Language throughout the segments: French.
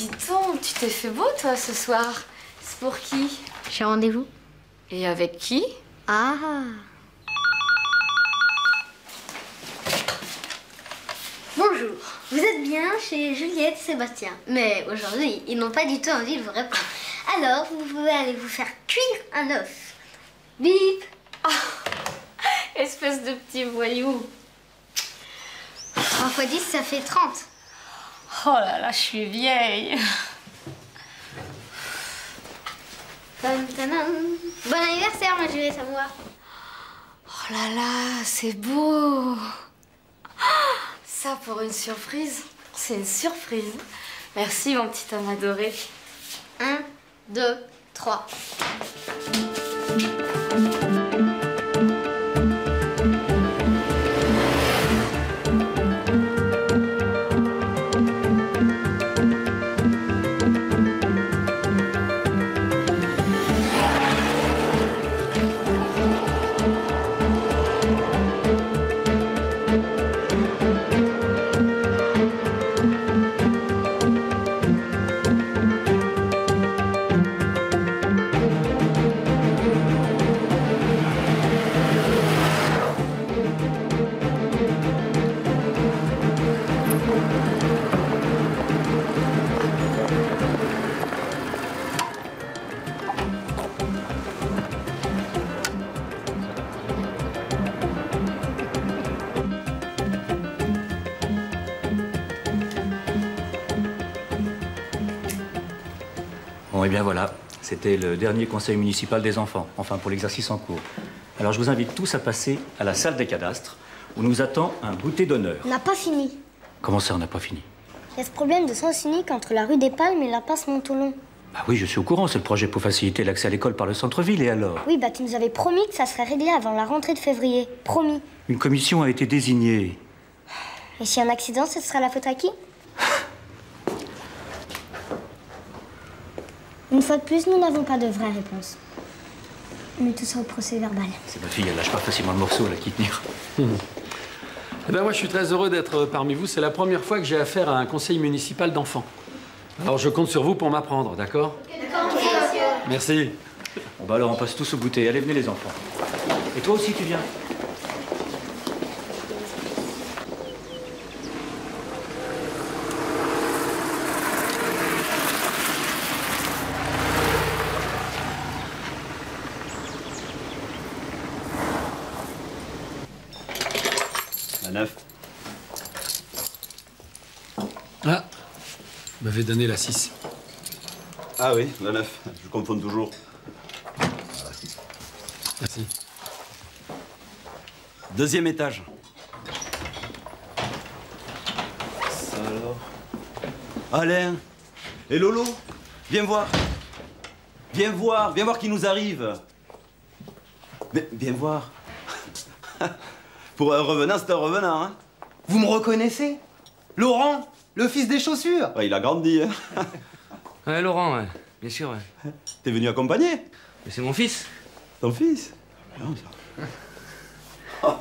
dis donc, tu t'es fait beau, toi, ce soir. C'est pour qui? J'ai rendez-vous. Et avec qui? Ah. Bonjour, vous êtes bien chez Juliette et Sébastien. Mais aujourd'hui, ils n'ont pas du tout envie de vous répondre. Alors, vous pouvez aller vous faire cuire un œuf. Bip. Oh, espèce de petit voyou. 3 x 10, ça fait 30. Oh là là, je suis vieille. Bon anniversaire, ma Juliette, à moi. Oh là là, c'est beau. Ça, pour une surprise, c'est une surprise. Merci, mon petit homme adoré. 1, 2, 3. Bon, et bien voilà, c'était le dernier conseil municipal des enfants, enfin pour l'exercice en cours. Alors je vous invite tous à passer à la salle des cadastres, où nous attend un goûter d'honneur. On n'a pas fini. Comment ça, on n'a pas fini? Il y a ce problème de sens unique entre la rue des Palmes et la passe Montolon. Bah oui, je suis au courant, c'est le projet pour faciliter l'accès à l'école par le centre-ville, et alors? Oui, bah tu nous avais promis que ça serait réglé avant la rentrée de février. Promis. Une commission a été désignée. Et s'il y a un accident, ce sera la faute à qui? Une fois de plus, nous n'avons pas de vraie réponse. Mais tout ça au procès verbal. C'est ma fille, elle lâche pas facilement le morceau, là, qui tenir. Eh ben moi, je suis très heureux d'être parmi vous. C'est la première fois que j'ai affaire à un conseil municipal d'enfants. Alors, je compte sur vous pour m'apprendre, d'accord? D'accord, monsieur. Merci. Bon bah alors, on passe tous au goûter. Allez, venez les enfants. Et toi aussi, tu viens? La 9. Ah, vous m'avez donné la 6. Ah oui, la 9. Je confonds toujours. Merci. 2e étage. Ça alors. Alain. Et Lolo, viens voir. Viens voir qui nous arrive. Mais, viens voir. Pour un revenant, c'est un revenant, hein. Vous me reconnaissez? Laurent, le fils des chaussures. Ouais, il a grandi, hein. Ouais, Laurent, ouais. Bien sûr, ouais. T'es venu accompagner? Mais c'est mon fils. Ton fils? Bien, ça. Oh.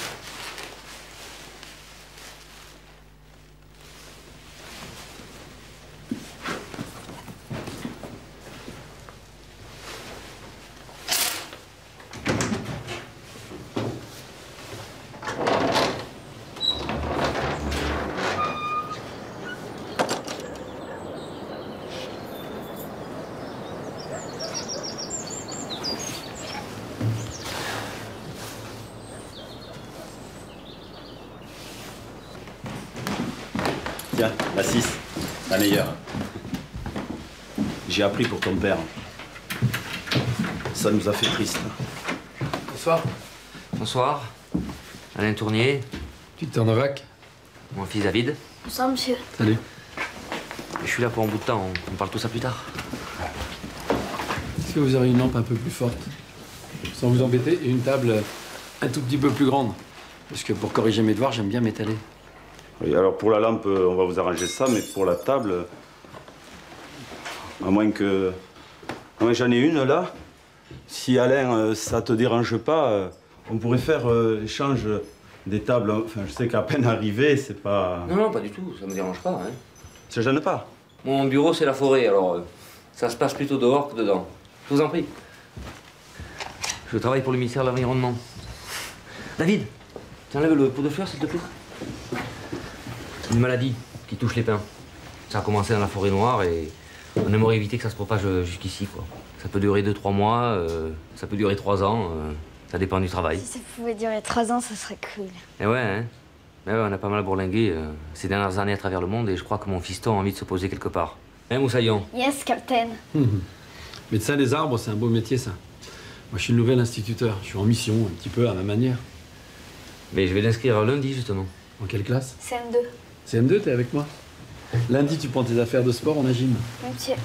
Tiens, la 6, la meilleure. J'ai appris pour ton père. Ça nous a fait triste. Bonsoir. Bonsoir. Alain Tournier, Victor Novak. mon fils David. Bonsoir, monsieur. Salut. Je suis là pour un bout de temps, on parle tout ça plus tard. Est-ce que vous aurez une lampe un peu plus forte? Sans vous embêter, et une table un tout petit peu plus grande. Parce que pour corriger mes devoirs, j'aime bien m'étaler. Oui, alors pour la lampe, on va vous arranger ça, mais pour la table, à moins que j'en ai une là, si Alain, ça te dérange pas, on pourrait faire l'échange des tables. Enfin, je sais qu'à peine arrivé, c'est pas... Non, non, pas du tout, ça me dérange pas, hein. Ça gêne pas? Mon bureau, c'est la forêt, alors ça se passe plutôt dehors que dedans. Je vous en prie. Je travaille pour le ministère de l'Environnement. David, tu enlèves le pot de fleurs, s'il te plaît. Une maladie qui touche les pins. Ça a commencé dans la forêt noire et on aimerait éviter que ça se propage jusqu'ici, quoi. Ça peut durer 2-3 mois, ça peut durer 3 ans, ça dépend du travail. Si ça pouvait durer 3 ans, ça serait cool. Et ouais, hein. Mais ouais, on a pas mal bourlingué ces dernières années à travers le monde et je crois que mon fiston a envie de se poser quelque part. Hein, Moussaillon? Yes, Captain. Médecin des arbres, c'est un beau métier, ça. Moi, je suis le nouvel instituteur. Je suis en mission, un petit peu à ma manière. Mais je vais l'inscrire lundi, justement. En quelle classe? CM2. CM2, t'es avec moi? Lundi, tu prends tes affaires de sport, on a gym. Monsieur.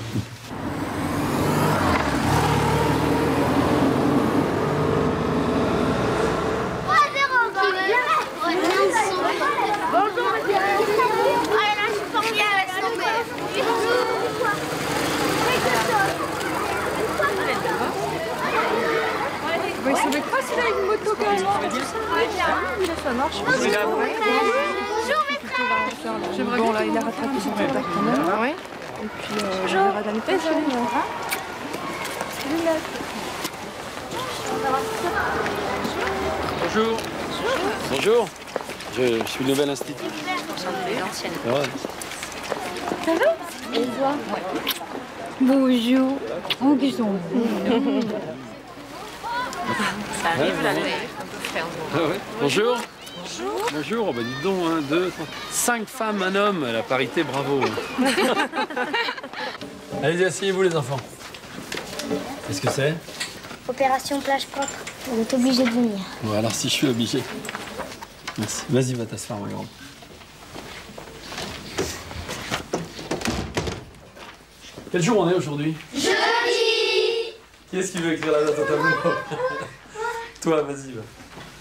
Ils sont des pas celui-là avec une moto carrément. Ça marche. Bon là, il a rattrapé son retard quand même. Ouais. Et puis on verra l'année prochaine. Bonjour. Bonjour. Je suis le nouvel instituteur. L'ancienne. Ouais. Ça va? Et toi? Bonjour. Oh, qu'ils sont beaux. Ça arrive là, Ah ouais. Bonjour. Bonjour. Bonjour. Oh, bah dites donc, 1, 2, 3, 5 femmes, un homme. La parité, bravo. Allez-y, asseyez-vous les enfants. Qu'est-ce que c'est? Opération plage propre. Vous êtes obligé de venir. Bon, alors si je suis obligé. Merci. Vas-y, va t'asseoir, ma grande. Quel jour on est aujourd'hui? Jeudi. Qui est-ce qui veut écrire la date au tableau? Toi, vas-y, va.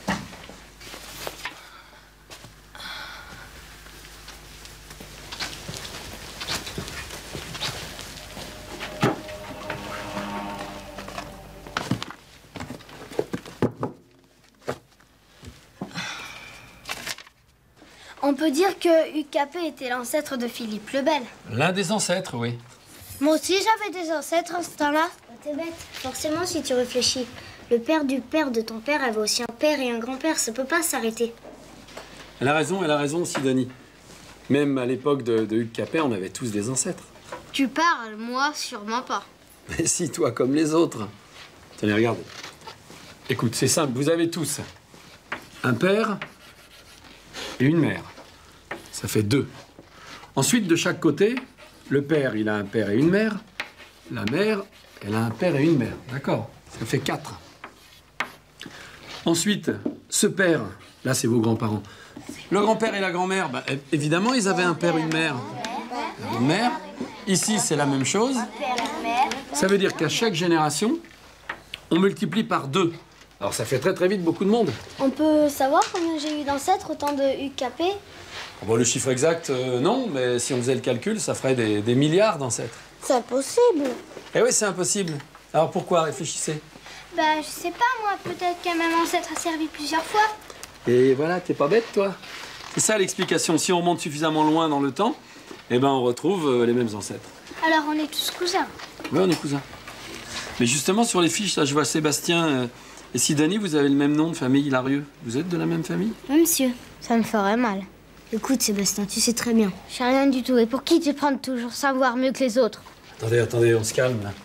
On peut dire que UKP était l'ancêtre de Philippe le Bel. L'un des ancêtres, oui. Moi aussi j'avais des ancêtres en ce temps-là. T'es bête. Forcément si tu réfléchis. Le père de ton père avait aussi un père et un grand-père. Ça peut pas s'arrêter. Elle a raison, Sidonie. Même à l'époque de UKP, on avait tous des ancêtres. Tu parles, moi sûrement pas. Mais si, toi, comme les autres. Tenez, regarde. Écoute, c'est simple, vous avez tous un père et une mère. Ça fait 2. Ensuite, de chaque côté, le père, il a un père et une mère. La mère, elle a un père et une mère. D'accord? Ça fait 4. Ensuite, ce père, là, c'est vos grands-parents. Le grand-père et la grand-mère, bah, évidemment, ils avaient un père et une mère. Une mère. Ici, c'est la même chose. Ça veut dire qu'à chaque génération, on multiplie par 2. Alors, ça fait très très vite beaucoup de monde. On peut savoir combien j'ai eu d'ancêtres au temps de UKP? Bon, le chiffre exact, non, mais si on faisait le calcul, ça ferait des milliards d'ancêtres. C'est impossible. Eh oui, c'est impossible. Alors pourquoi? Réfléchissez. Bah, je sais pas, moi. Peut-être qu'un même ancêtre a servi plusieurs fois. Et voilà, t'es pas bête, toi. C'est ça l'explication. Si on remonte suffisamment loin dans le temps, eh ben on retrouve les mêmes ancêtres. Alors, on est tous cousins. Oui, on est cousins. Mais justement, sur les fiches, là, je vois Sébastien et Sidonie, vous avez le même nom de famille, Larieux. Vous êtes de la même famille? Oui, monsieur. Ça me ferait mal. Écoute, Sébastien, tu sais très bien. Je sais rien du tout. Et pour qui tu prends de toujours savoir mieux que les autres? Attendez, on se calme, là.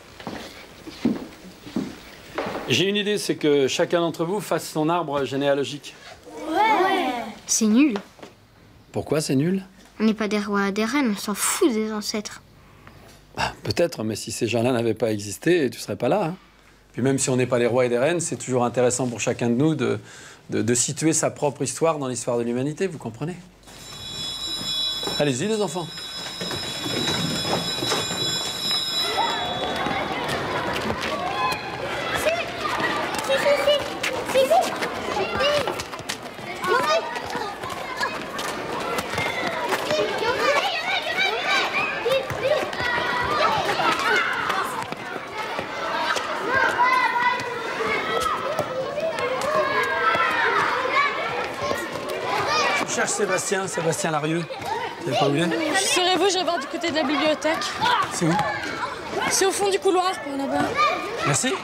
J'ai une idée, c'est que chacun d'entre vous fasse son arbre généalogique. Ouais. C'est nul. Pourquoi c'est nul? On n'est pas des rois et des reines, on s'en fout des ancêtres. Bah, peut-être, mais si ces gens-là n'avaient pas existé, tu serais pas là. Hein. Puis même si on n'est pas les rois et les reines, c'est toujours intéressant pour chacun de nous de situer sa propre histoire dans l'histoire de l'humanité, vous comprenez? Allez-y, les enfants. Je cherche Sébastien Larieux. T'avais pas oublié? Serez-vous, j'irai voir du côté de la bibliothèque. C'est où? C'est au fond du couloir, par là-bas. Merci.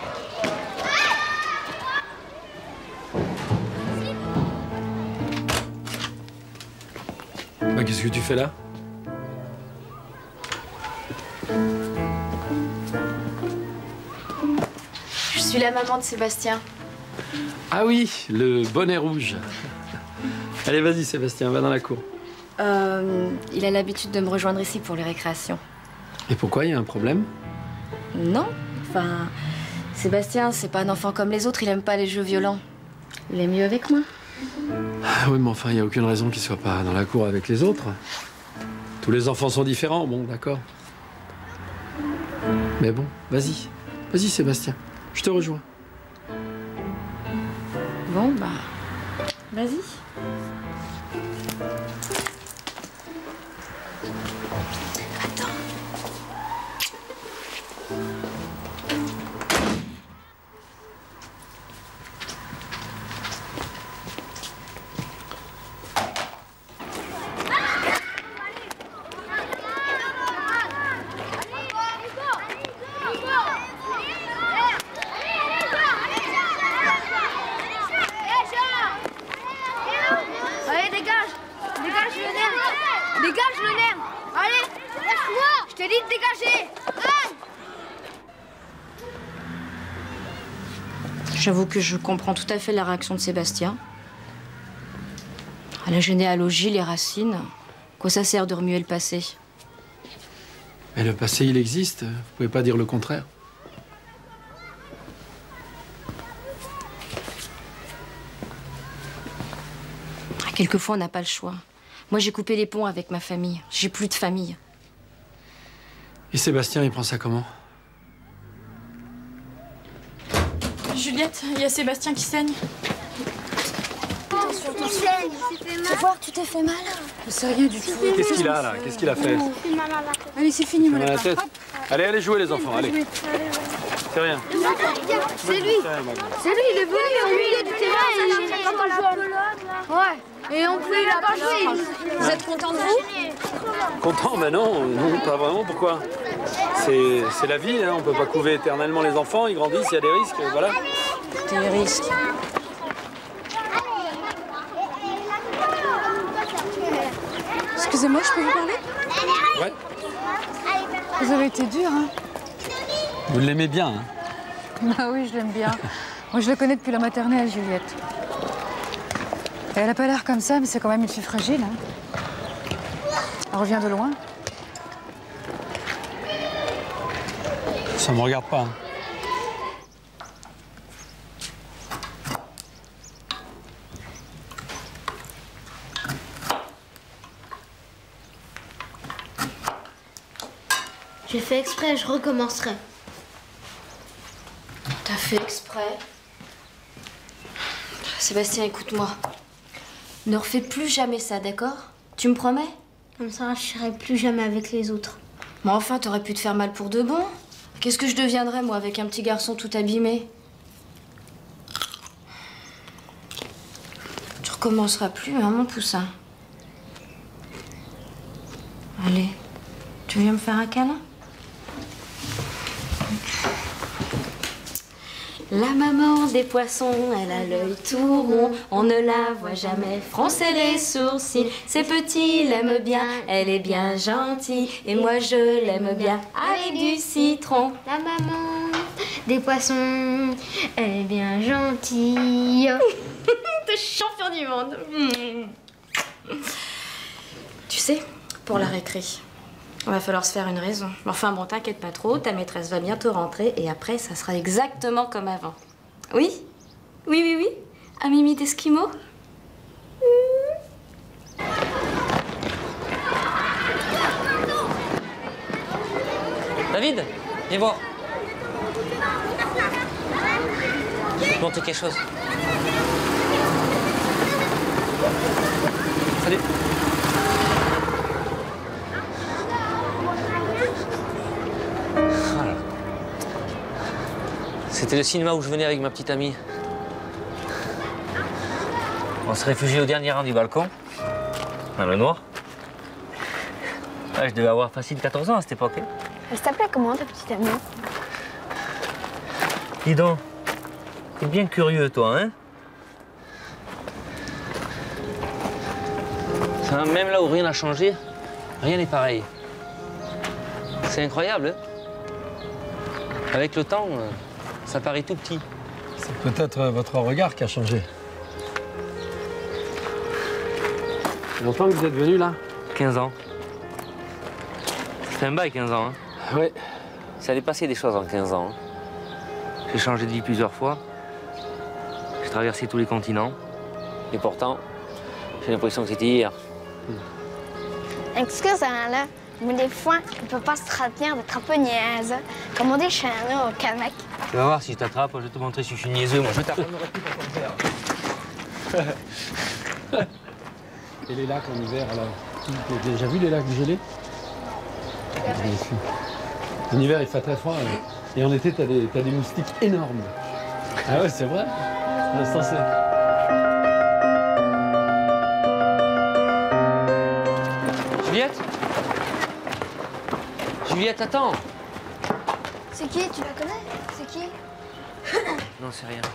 Bah, qu'est-ce que tu fais là? Je suis la maman de Sébastien. Ah oui, le bonnet rouge. Allez, vas-y, Sébastien, va dans la cour. Il a l'habitude de me rejoindre ici pour les récréations. Et pourquoi? Il y a un problème? Non, enfin, Sébastien, c'est pas un enfant comme les autres, il aime pas les jeux violents. Il est mieux avec moi. Ah oui, mais enfin, il n'y a aucune raison qu'il soit pas dans la cour avec les autres. Tous les enfants sont différents, bon, d'accord. Mais bon, vas-y. Vas-y, Sébastien. Je te rejoins. Bon, bah, vas-y. Attends. Allez, dégage! Dégage le nerf! Dégage le nerf! Allez! Lâche-moi! Je t'ai dit de dégager! Aïe! J'avoue que je comprends tout à fait la réaction de Sébastien. À la généalogie, les racines, quoi ça sert de remuer le passé? Mais le passé, il existe. Vous pouvez pas dire le contraire. Quelquefois, on n'a pas le choix. Moi, j'ai coupé les ponts avec ma famille. J'ai plus de famille. Et Sébastien, il prend ça comment? Juliette, il y a Sébastien qui saigne. Attention, attention. Il s'est fait mal. Voir, tu t'es fait mal. C'est rien du tout. Qu'est-ce qu'il a, là? Qu'est-ce qu'il a fait? Allez, c'est fini, Mal à la tête. Allez, allez jouer, les enfants, allez. C'est rien. C'est lui! C'est lui, il est venu au milieu du terrain et il a comme un joueur. Ouais. Et on pouvait la pas jouer. Vous êtes content de vous? Content? Ben non, non, pas vraiment. Pourquoi? C'est la vie, hein. On peut pas couver éternellement les enfants. Ils grandissent, il y a des risques, voilà. Des risques. Excusez-moi, je peux vous parler? Ouais. Vous avez été dur, hein? Vous l'aimez bien, hein? Bah oui, je l'aime bien. Moi, je la connais depuis la maternelle, Juliette. Et elle a pas l'air comme ça, mais c'est quand même une fille fragile, hein? Elle revient de loin. Ça me regarde pas, hein. J'ai fait exprès, je recommencerai. T'as fait exprès? Sébastien, écoute-moi. Ne refais plus jamais ça, d'accord? Tu me promets? Comme ça, je serai plus jamais avec les autres. Mais enfin, t'aurais pu te faire mal pour de bon. Qu'est-ce que je deviendrais, moi, avec un petit garçon tout abîmé? Tu recommenceras plus, hein, mon poussin? Allez, tu viens me faire un câlin? La maman des poissons, elle a l'œil tout rond, on ne la voit jamais froncer les sourcils. Ses petits l'aiment bien, elle est bien gentille, et moi je l'aime bien avec du citron. La maman des poissons, elle est bien gentille. T'es champion du monde. Tu sais, pour la récré, on va falloir se faire une raison. Enfin bon, t'inquiète pas trop, ta maîtresse va bientôt rentrer et après, ça sera exactement comme avant. Oui? Oui, oui, oui? Un mimi d'esquimau? David, viens voir. Je vais monter quelque chose. Salut. Voilà. C'était le cinéma où je venais avec ma petite amie. On se réfugiait au dernier rang du balcon, dans le noir. Ah, je devais avoir facile 14 ans à cette époque. Hein. Elle s'appelait comment ta petite amie? Dis donc, t'es bien curieux, toi, hein? Ça, même là où rien n'a changé, rien n'est pareil. C'est incroyable, hein? Avec le temps, ça paraît tout petit. C'est peut-être votre regard qui a changé. Ça fait longtemps que vous êtes venu là? 15 ans. Ça fait un bail, 15 ans, hein? Oui. Ça allait passer des choses en 15 ans. Hein. J'ai changé de vie plusieurs fois. J'ai traversé tous les continents. Et pourtant, j'ai l'impression que c'était hier. Excusez-moi, mais des fois, on peut pas se retenir d'être un peu niaise. Comme on dit chez nous au Québec. Tu vas voir, si je t'attrape, je vais te montrer si je suis niaiseux. Moi, je t'arrête. Et les lacs en hiver, alors? Tu as déjà vu les lacs gelés? En hiver, il fait très froid. Et en été, t'as des moustiques énormes. Ah ouais, c'est vrai? L'instant, c'est... Juliette? Juliette, attends! C'est qui? Tu la connais? C'est qui? Non, c'est rien.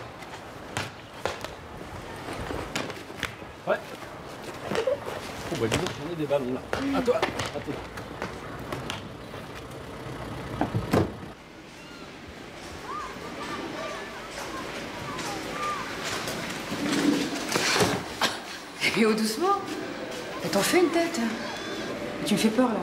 Ouais. Oh, bah dis donc, j'en ai des ballons là. À toi, à toi. Et oh, doucement. T'en fais une tête. Tu me fais peur, là.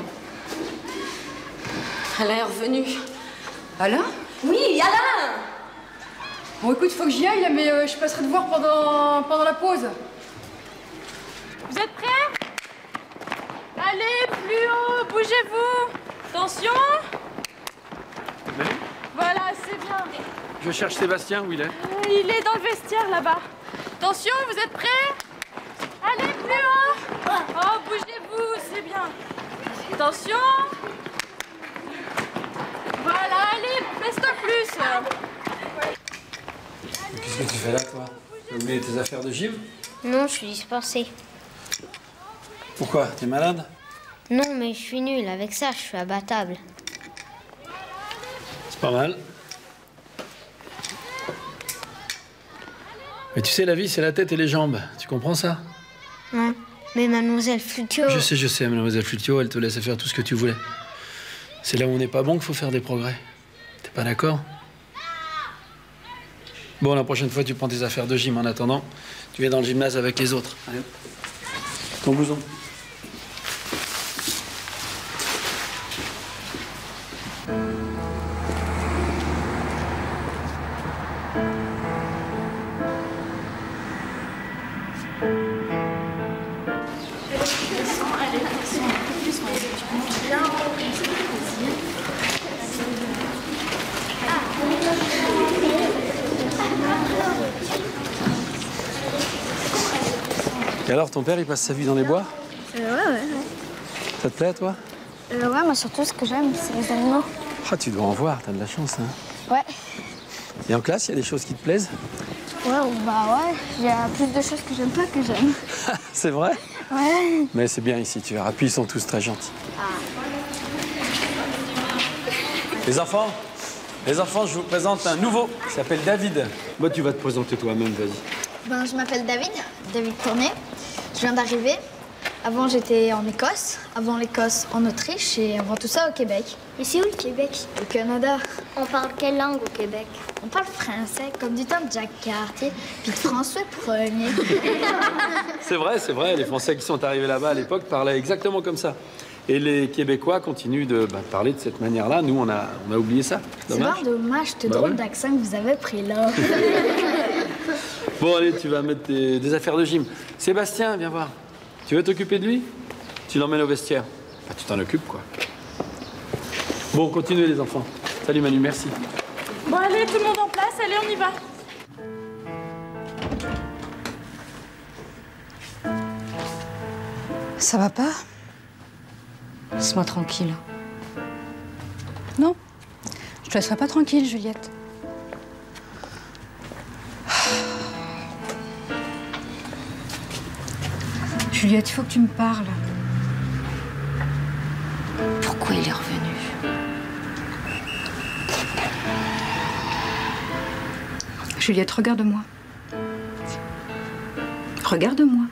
Alain est revenu. Alain? Oui, Alain! Bon, écoute, faut que j'y aille, là, mais je passerai te voir pendant la pause. Vous êtes prêts? Allez, plus haut, bougez-vous. Attention. Voilà, c'est bien. Je cherche Sébastien, où il est? Il est dans le vestiaire, là-bas. Attention, vous êtes prêts? Allez, plus haut. Oh, bougez-vous, c'est bien. Attention. Voilà, allez, reste plus. Qu'est-ce que tu fais là, toi? Tu as oublié tes affaires de gym? Non, je suis dispensée. Pourquoi? T'es malade? Non, mais je suis nulle. Avec ça, je suis abattable. C'est pas mal. Mais tu sais, la vie, c'est la tête et les jambes. Tu comprends ça? Non, mais mademoiselle Flutio... Je sais, mademoiselle Flutio, elle te laisse faire tout ce que tu voulais. C'est là où on n'est pas bon qu'il faut faire des progrès. T'es pas d'accord? Bon, la prochaine fois, tu prends tes affaires de gym. En attendant, tu viens dans le gymnase avec les autres. Allez. Ton blouson. Et alors, ton père, il passe sa vie dans les bois? Ouais. Ça te plaît, à toi? Ouais, moi surtout, ce que j'aime, c'est les animaux. Ah, tu dois en voir, t'as de la chance, hein. Ouais. Et en classe, il y a des choses qui te plaisent? Ouais, il y a plus de choses que j'aime pas que j'aime. C'est vrai? Ouais. Mais c'est bien ici, tu verras. Puis ils sont tous très gentils. Les enfants, je vous présente un nouveau. Il s'appelle David. Moi, tu vas te présenter toi-même, vas-y. Ben, je m'appelle David Tourné. Je viens d'arriver. Avant, j'étais en Écosse. Avant l'Écosse, en Autriche. Et avant tout ça, au Québec. Et c'est où le Québec? Au Canada. On parle quelle langue au Québec? On parle français, comme du temps de Jacques Cartier, puis de François Ier. C'est vrai. Les Français qui sont arrivés là-bas à l'époque parlaient exactement comme ça. Et les Québécois continuent de parler de cette manière-là. Nous, on a oublié ça. C'est Dommage. pas dommage, ce drôle d'accent que vous avez pris là. Bon, allez, tu vas mettre des affaires de gym. Sébastien, viens voir. Tu veux t'occuper de lui? Tu l'emmènes au vestiaire. Enfin, tu t'en occupes, quoi. Bon, continuez, les enfants. Salut, Manu, merci. Bon, allez, tout le monde en place. Allez, on y va. Ça va pas? Laisse-moi tranquille. Non, je te laisserai pas tranquille, Juliette. Juliette, il faut que tu me parles. Pourquoi il est revenu? Juliette, regarde-moi. Regarde-moi.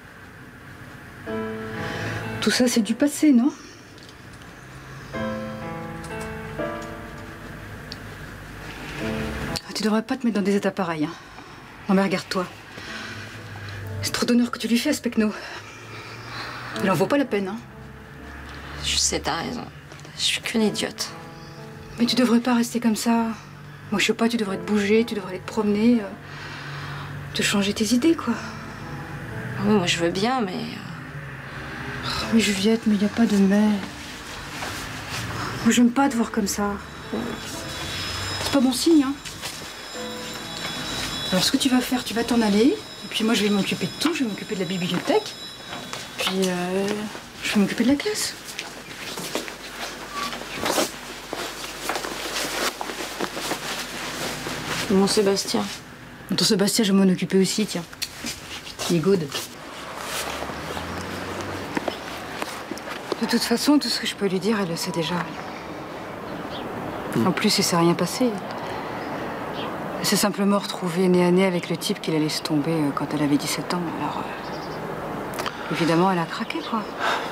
Tout ça, c'est du passé, non? Tu devrais pas te mettre dans des états pareils. Hein. Non mais regarde-toi. C'est trop d'honneur que tu lui fais à ce Pecno. Il en vaut pas la peine, hein. Je sais, t'as raison. Je suis qu'une idiote. Mais tu devrais pas rester comme ça. Moi, je sais pas, tu devrais te bouger, tu devrais aller te promener, te changer tes idées, quoi. Oui, moi, je veux bien, mais... Oh, mais Juliette, mais il n'y a pas de mais. Moi, j'aime pas te voir comme ça. C'est pas bon signe, hein. Alors, ce que tu vas faire, tu vas t'en aller. Et puis moi, je vais m'occuper de tout. Je vais m'occuper de la bibliothèque. Puis, je vais m'occuper de la classe. Mon Sébastien. Ton Sébastien, je vais m'en occuper aussi, tiens. Il est good. De toute façon, tout ce que je peux lui dire, elle le sait déjà. En plus, il s'est rien passé. Elle s'est simplement retrouvée nez à nez avec le type qui la laisse tomber quand elle avait 17 ans. Alors, évidemment, elle a craqué, quoi.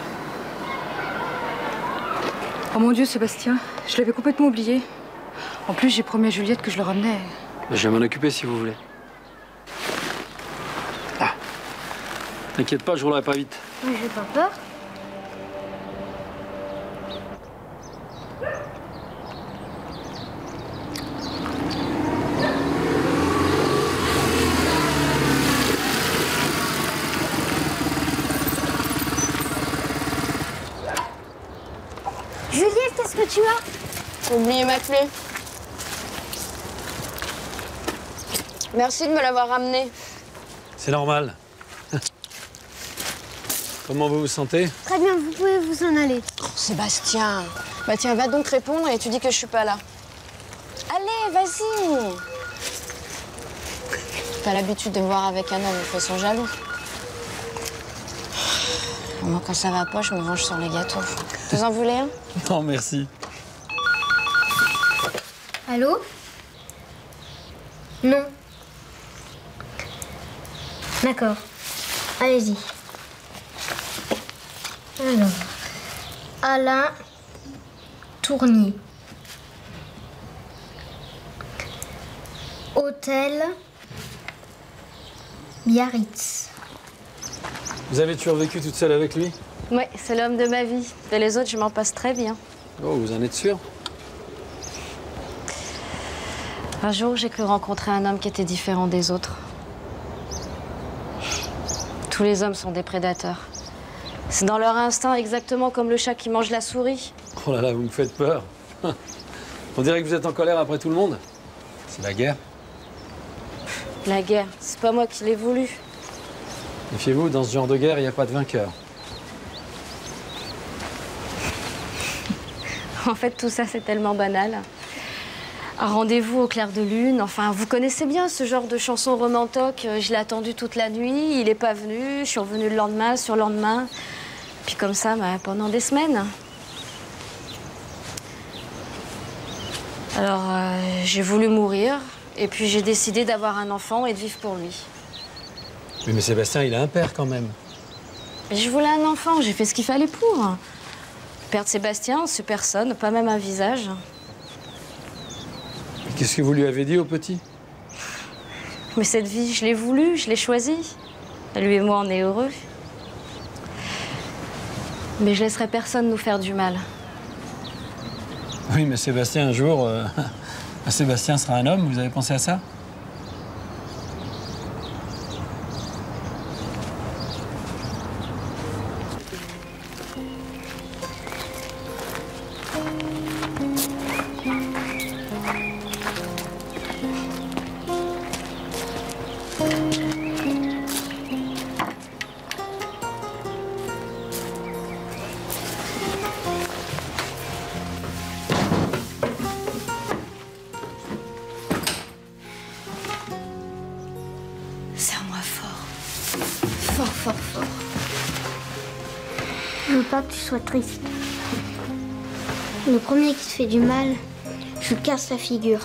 Oh mon Dieu, Sébastien, je l'avais complètement oublié. En plus, j'ai promis à Juliette que je le ramenais. Je vais m'en occuper si vous voulez. Ah. T'inquiète pas, je roulerai pas vite. Mais j'ai pas peur. Juliette, qu'est-ce que tu as? J'ai oublié ma clé. Merci de me l'avoir ramenée. C'est normal. Comment vous vous sentez? Très bien, vous pouvez vous en aller. Oh, Sébastien. Bah tiens, va donc répondre et tu dis que je suis pas là. Allez, vas-y. T'as l'habitude de me voir avec un homme, ils me sont jaloux. Moi, quand ça va pas, je me venge sur les gâteaux. Vous en voulez un? Non, merci. Allô? Non. D'accord. Allez-y. Alors, Alain Tournier. Hôtel Biarritz. Vous avez toujours vécu toute seule avec lui? Ouais, c'est l'homme de ma vie. Et les autres, je m'en passe très bien. Oh, vous en êtes sûr? Un jour, j'ai cru rencontrer un homme qui était différent des autres. Tous les hommes sont des prédateurs. C'est dans leur instinct exactement comme le chat qui mange la souris. Oh là là, vous me faites peur. On dirait que vous êtes en colère après tout le monde. C'est la guerre. La guerre, c'est pas moi qui l'ai voulu. Méfiez-vous, dans ce genre de guerre, il n'y a pas de vainqueur. En fait, tout ça, c'est tellement banal. Un rendez-vous au clair de lune. Enfin, vous connaissez bien ce genre de chanson romantoque. Je l'ai attendu toute la nuit, il n'est pas venu. Je suis revenue le lendemain, sur le lendemain. Puis comme ça, pendant des semaines. Alors, j'ai voulu mourir. Et puis, j'ai décidé d'avoir un enfant et de vivre pour lui. Oui, mais Sébastien, il a un père quand même. Mais je voulais un enfant, j'ai fait ce qu'il fallait pour. Père de Sébastien, c'est personne, pas même un visage. Qu'est-ce que vous lui avez dit au petit? Mais cette vie, je l'ai voulue, je l'ai choisie. Lui et moi, on est heureux. Mais je laisserai personne nous faire du mal. Oui, mais Sébastien, un jour, Sébastien sera un homme, vous avez pensé à ça? Je veux pas que tu sois triste. Le premier qui te fait du mal, je lui casse la figure.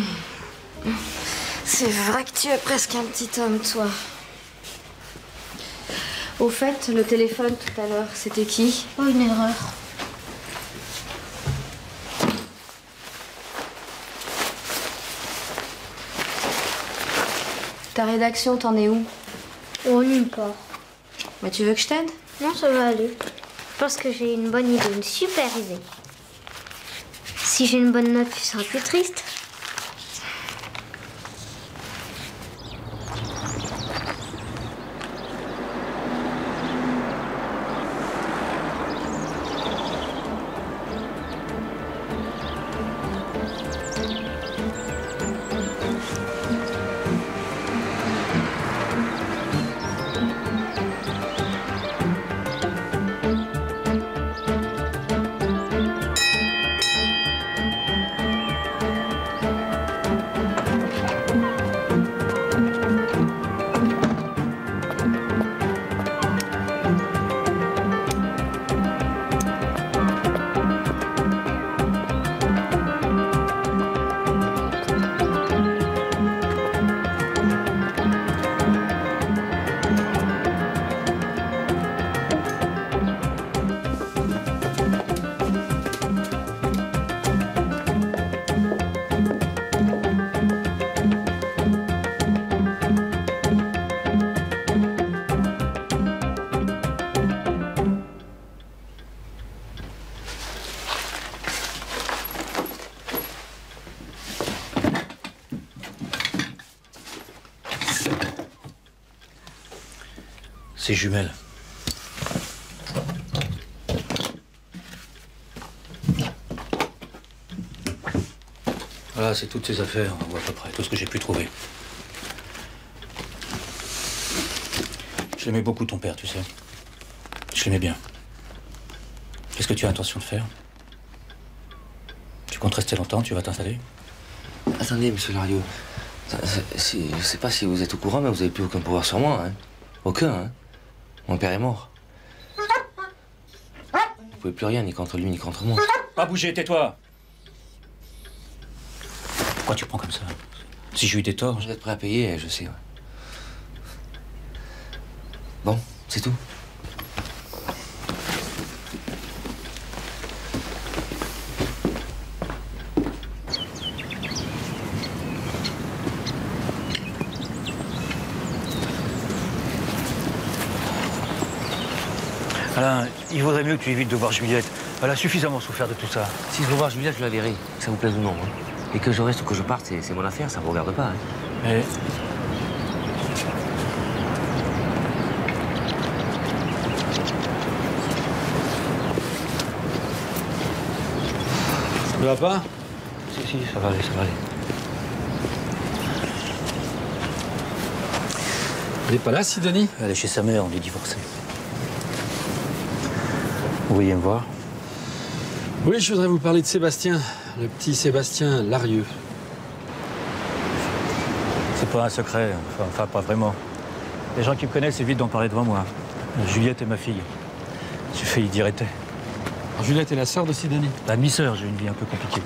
C'est vrai que tu es presque un petit homme, toi. Au fait, le téléphone tout à l'heure, c'était qui? Oh, une erreur. Ta rédaction, t'en es où? Oh, nulle part. Bah, tu veux que je t'aide? Non, ça va aller. Je pense que j'ai une bonne idée, une super idée. Si j'ai une bonne note, tu seras plus triste. Ces jumelles. Voilà, c'est toutes ces affaires, ou à peu près, tout ce que j'ai pu trouver. Je l'aimais beaucoup, ton père, tu sais. Je l'aimais bien. Qu'est-ce que tu as intention de faire? Tu comptes rester longtemps? Tu vas t'installer? Attendez, monsieur Larieux. Je sais pas si vous êtes au courant, mais vous n'avez plus aucun pouvoir sur moi, hein. Aucun, hein. Mon père est mort. Vous pouvez plus rien, ni contre lui, ni contre moi. Pas bouger, tais-toi! Pourquoi tu prends comme ça? Si j'ai eu des torts... Je vais être prêt à payer, je sais, ouais. Bon, c'est tout. Alain, il vaudrait mieux que tu évites de voir Juliette. Elle a suffisamment souffert de tout ça. Si je veux voir Juliette, je la verrai, que ça vous plaise ou non. Hein. Et que je reste ou que je parte, c'est mon affaire, ça vous regarde pas. Hein. Mais... Ça va pas? Si, ça va aller, ça va aller. Elle est pas là, Sidonie? Elle est chez sa mère, on est divorcés. Vous voyez me voir? Oui, je voudrais vous parler de Sébastien, le petit Sébastien Larieux. C'est pas un secret, enfin pas vraiment. Les gens qui me connaissent évitent d'en parler devant moi. Juliette est ma fille. J'ai failli dire était. Alors, Juliette est la sœur de Sidonie? La demi-sœur, j'ai une vie un peu compliquée.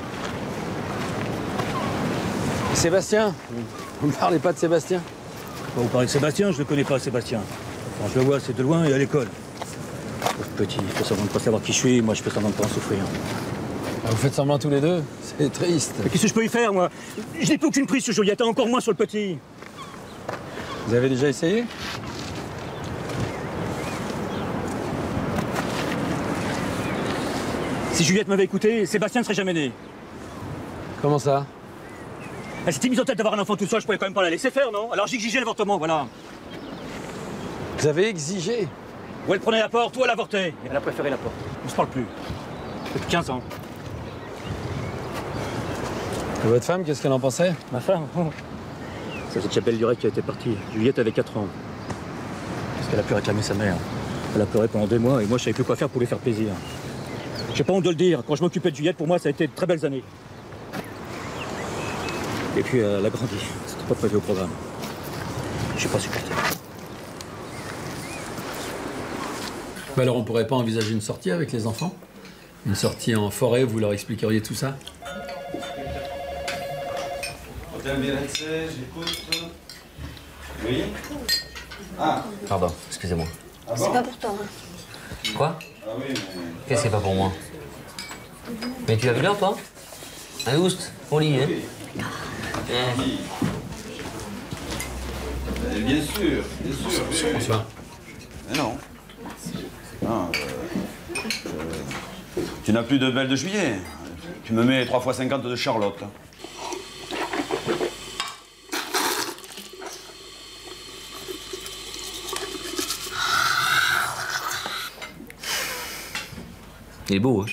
Et Sébastien? Vous ne parlez pas de Sébastien? Vous parlez de Sébastien, je le connais pas, Sébastien. Enfin, je le vois, c'est de loin et à l'école. Pauvre petit, il fait semblant de pas savoir qui je suis, moi je fais semblant de pas en souffrir. Ah, vous faites semblant tous les deux? C'est triste. Mais qu'est-ce que je peux y faire, moi? Je n'ai plus aucune prise sur Juliette, encore moins sur le petit. Vous avez déjà essayé? Si Juliette m'avait écouté, Sébastien ne serait jamais né. Comment ça? Elle s'était mise en tête d'avoir un enfant tout seul, je pouvais quand même pas la laisser faire, non? Alors j'exigeais l'avortement, voilà. Vous avez exigé? Ou elle prenait la porte, ou elle avortait. Et elle a préféré la porte. On se parle plus. Depuis 15 ans. Et votre femme, qu'est-ce qu'elle en pensait? Ma femme? C'est cette chapelle Durec qui a été partie. Juliette avait 4 ans. Parce qu'elle a pu réclamer sa mère. Elle a pleuré pendant 2 mois et moi je savais plus quoi faire pour lui faire plaisir. J'ai pas honte de le dire, quand je m'occupais de Juliette, pour moi ça a été de très belles années. Et puis elle a grandi. C'était pas prévu au programme. J'ai pas supporté. Bah alors on pourrait pas envisager une sortie avec les enfants? Une sortie en forêt, vous leur expliqueriez tout ça? Hôtel Véretze, j'écoute. Oui? Ah. Pardon, excusez-moi. Ah bon? C'est pas pour toi. Quoi? Ah oui, mais... Qu'est-ce qui est pas pour moi? Mais tu l'as vu là, toi? Un oust, au lit, hein? Bien sûr, bien sûr. Oui, oui. Bonsoir. Mais non. Non, tu n'as plus de belle de juillet. Tu me mets 3 fois 50 de Charlotte. Là. Il est beau, hein?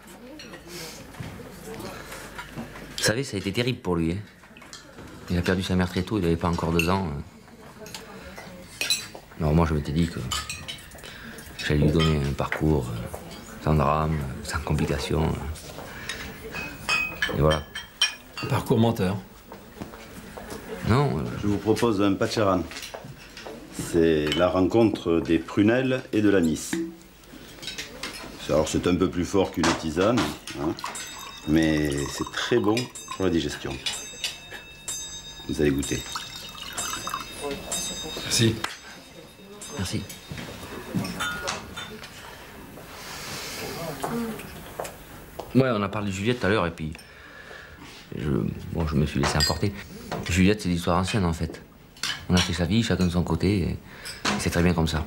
Vous savez, ça a été terrible pour lui, hein? Il a perdu sa mère très tôt, il n'avait pas encore 2 ans. Alors moi, je m'étais dit que j'allais lui donner un parcours sans drame, sans complications. Et voilà. Parcours menteur. Non. Je vous propose un pacharan. C'est la rencontre des prunelles et de l'anis. Alors c'est un peu plus fort qu'une tisane, hein, mais c'est très bon pour la digestion. Vous allez goûter. Merci. Merci. Ouais, on a parlé de Juliette tout à l'heure et puis... je me suis laissé emporter. Juliette, c'est l'histoire ancienne en fait. On a fait sa vie, chacun de son côté, et c'est très bien comme ça.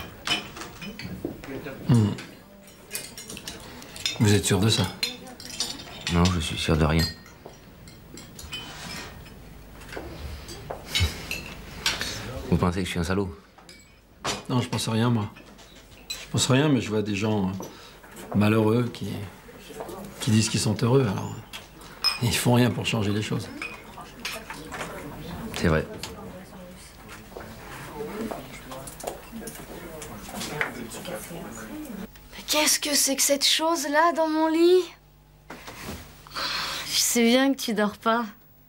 Vous êtes sûr de ça? Non, je suis sûr de rien. Vous pensez que je suis un salaud? Non, je pense à rien, moi. Je pense à rien, mais je vois des gens malheureux qui disent qu'ils sont heureux, alors... Ils font rien pour changer les choses. C'est vrai. Qu'est-ce que c'est que cette chose-là dans mon lit? Je sais bien que tu dors pas.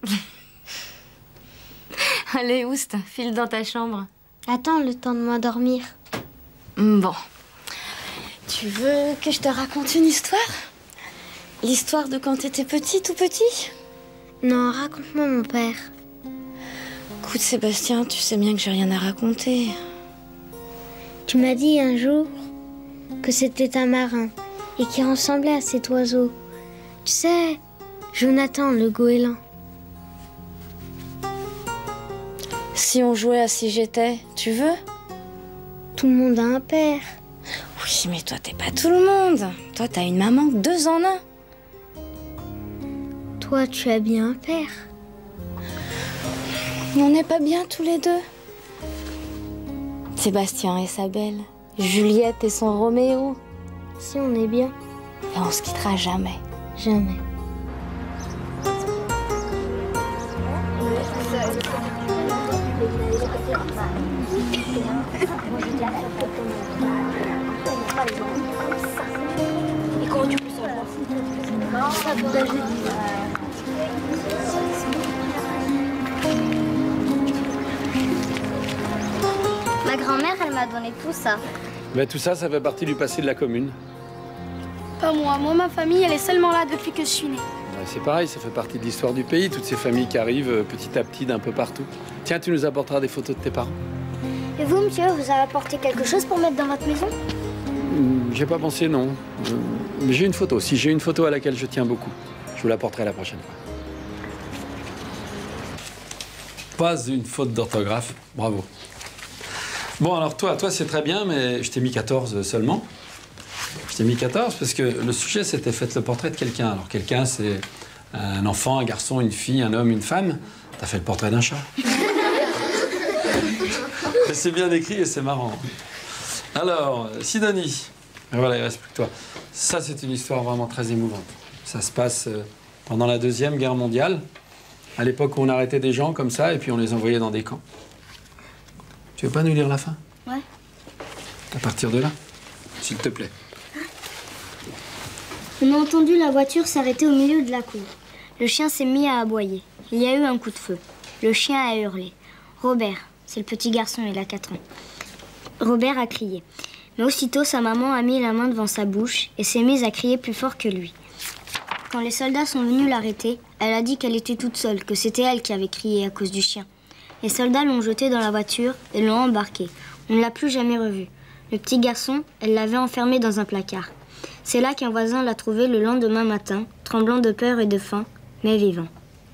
Allez, Oust, file dans ta chambre. Attends le temps de m'endormir. Bon. Tu veux que je te raconte une histoire? L'histoire de quand t'étais petit, tout petit? Non, raconte-moi mon père. Écoute, Sébastien, tu sais bien que j'ai rien à raconter. Tu m'as dit un jour que c'était un marin et qui ressemblait à cet oiseau. Tu sais, Jonathan le goéland. Si on jouait à Si j'étais, tu veux? Tout le monde a un père. Oui, mais toi, t'es pas tout le monde. Toi, t'as une maman 2 en 1. Toi, tu as bien un père. On n'est pas bien tous les deux. Sébastien et sa belle, Juliette et son Roméo. Si on est bien. Et on se quittera jamais. Jamais. Et comment tu peux savoir? Ma grand-mère, elle m'a donné tout ça. Mais tout ça, ça fait partie du passé de la commune. Pas moi. Moi, ma famille, elle est seulement là depuis que je suis née. C'est pareil, ça fait partie de l'histoire du pays, toutes ces familles qui arrivent petit à petit d'un peu partout. Tiens, tu nous apporteras des photos de tes parents. Et vous, monsieur, vous avez apporté quelque chose pour mettre dans votre maison? J'ai pas pensé, non. Mais j'ai une photo. Si j'ai une photo à laquelle je tiens beaucoup, je vous l'apporterai la prochaine fois. Pas une faute d'orthographe. Bravo. Bon, alors toi c'est très bien, mais je t'ai mis 14 seulement. Je t'ai mis 14 parce que le sujet, c'était faites le portrait de quelqu'un. Alors quelqu'un, c'est un enfant, un garçon, une fille, un homme, une femme. T'as fait le portrait d'un chat. C'est bien écrit et c'est marrant. Alors, Sidonie, voilà, il reste plus que toi. Ça, c'est une histoire vraiment très émouvante. Ça se passe pendant la Deuxième Guerre mondiale, à l'époque où on arrêtait des gens comme ça et puis on les envoyait dans des camps. Tu veux pas nous lire la fin? Ouais. À partir de là, s'il te plaît. On a entendu la voiture s'arrêter au milieu de la cour. Le chien s'est mis à aboyer. Il y a eu un coup de feu. Le chien a hurlé. Robert, c'est le petit garçon, il a 4 ans. Robert a crié. Mais aussitôt, sa maman a mis la main devant sa bouche et s'est mise à crier plus fort que lui. Quand les soldats sont venus l'arrêter, elle a dit qu'elle était toute seule, que c'était elle qui avait crié à cause du chien. Les soldats l'ont jetée dans la voiture et l'ont embarquée. On ne l'a plus jamais revue. Le petit garçon, elle l'avait enfermé dans un placard. C'est là qu'un voisin l'a trouvé le lendemain matin, tremblant de peur et de faim, mais vivant.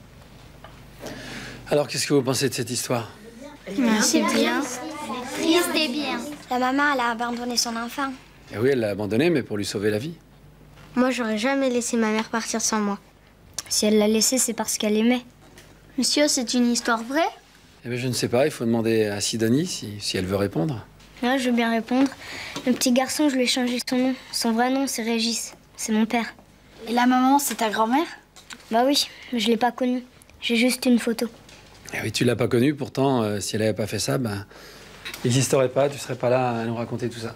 Alors, qu'est-ce que vous pensez de cette histoire? C'est bien. Triste et bien. La maman, elle a abandonné son enfant. Eh oui, elle l'a abandonné, mais pour lui sauver la vie. Moi, j'aurais jamais laissé ma mère partir sans moi. Si elle l'a laissée, c'est parce qu'elle aimait. Monsieur, c'est une histoire vraie? Eh bien, je ne sais pas, il faut demander à Sidonie si elle veut répondre. Ouais, je veux bien répondre. Le petit garçon, je lui ai changé son nom. Son vrai nom, c'est Régis. C'est mon père. Et la maman, c'est ta grand-mère? Bah oui, mais je l'ai pas connue. J'ai juste une photo. Eh oui, tu l'as pas connue, pourtant, si elle n'avait pas fait ça, ben, il n'existerait pas, tu serais pas là à nous raconter tout ça.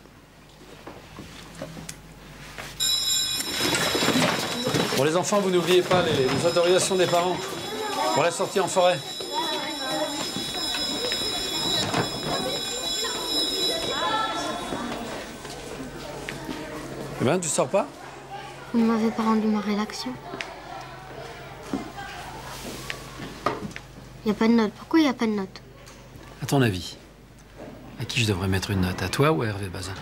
Bon, les enfants, vous n'oubliez pas les autorisations des parents pour la sortie en forêt. Eh ben, tu sors pas? Vous ne m'avez pas rendu ma rédaction. Il n'y a pas de note. Pourquoi il n'y a pas de note? À ton avis, à qui je devrais mettre une note? À toi ou à Hervé Bazin?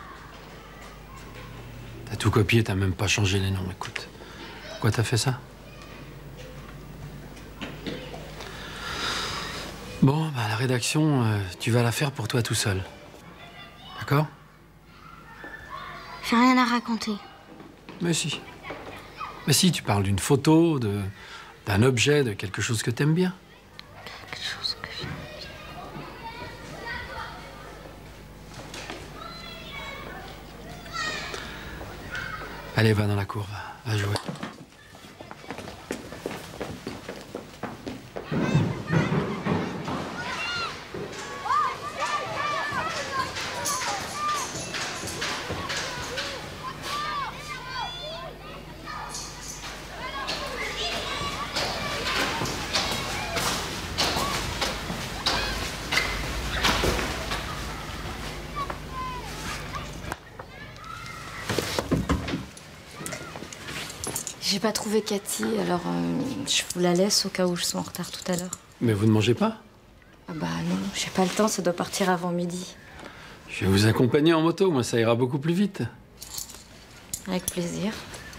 T'as tout copié, t'as même pas changé les noms, écoute. Pourquoi t'as fait ça? Bon, bah la rédaction, tu vas la faire pour toi tout seul. D'accord? J'ai rien à raconter. Mais si. Mais si, tu parles d'une photo, d'un objet, de quelque chose que t'aimes bien. Quelque chose que j'aime bien. Allez, va dans la cour, va jouer. J'ai pas trouvé Cathy, alors je vous la laisse au cas où je sois en retard tout à l'heure. Mais vous ne mangez pas? Ah bah non, j'ai pas le temps, ça doit partir avant midi. Je vais vous accompagner en moto, moi ça ira beaucoup plus vite. Avec plaisir.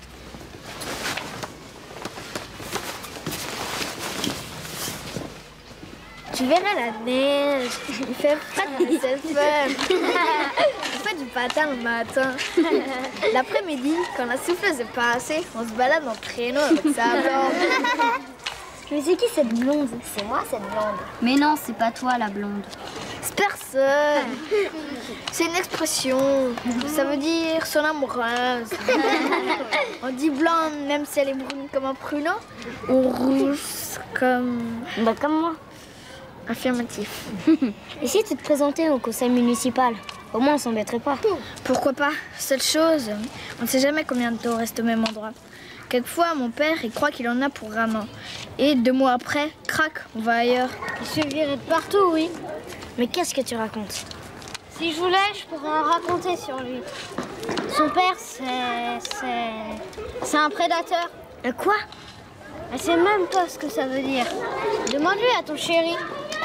Tu verras la neige. Il fait frais, c'est fun. On fait du patin le matin. L'après-midi, quand la souffleuse est passée, on se balade en traîneau avec sa blonde. Mais c'est qui cette blonde? C'est moi cette blonde. Mais non, c'est pas toi la blonde. C'est personne. C'est une expression. Ça veut dire son amoureuse. On dit blonde même si elle est brune comme un pruneau. Ou rousse comme... Bah comme moi. Affirmatif. Et si tu te présentais au conseil municipal? Au moins on s'embêterait pas. Pourquoi pas? Seule chose, on ne sait jamais combien de temps on reste au même endroit. Quelquefois, mon père, il croit qu'il en a pour un an. Et 2 mois après, crac, on va ailleurs. Il se virait de partout, oui. Mais qu'est-ce que tu racontes? Si je voulais, je pourrais en raconter sur lui. Son père, c'est un prédateur. Quoi? Elle sait même pas ce que ça veut dire. Demande-lui à ton chéri.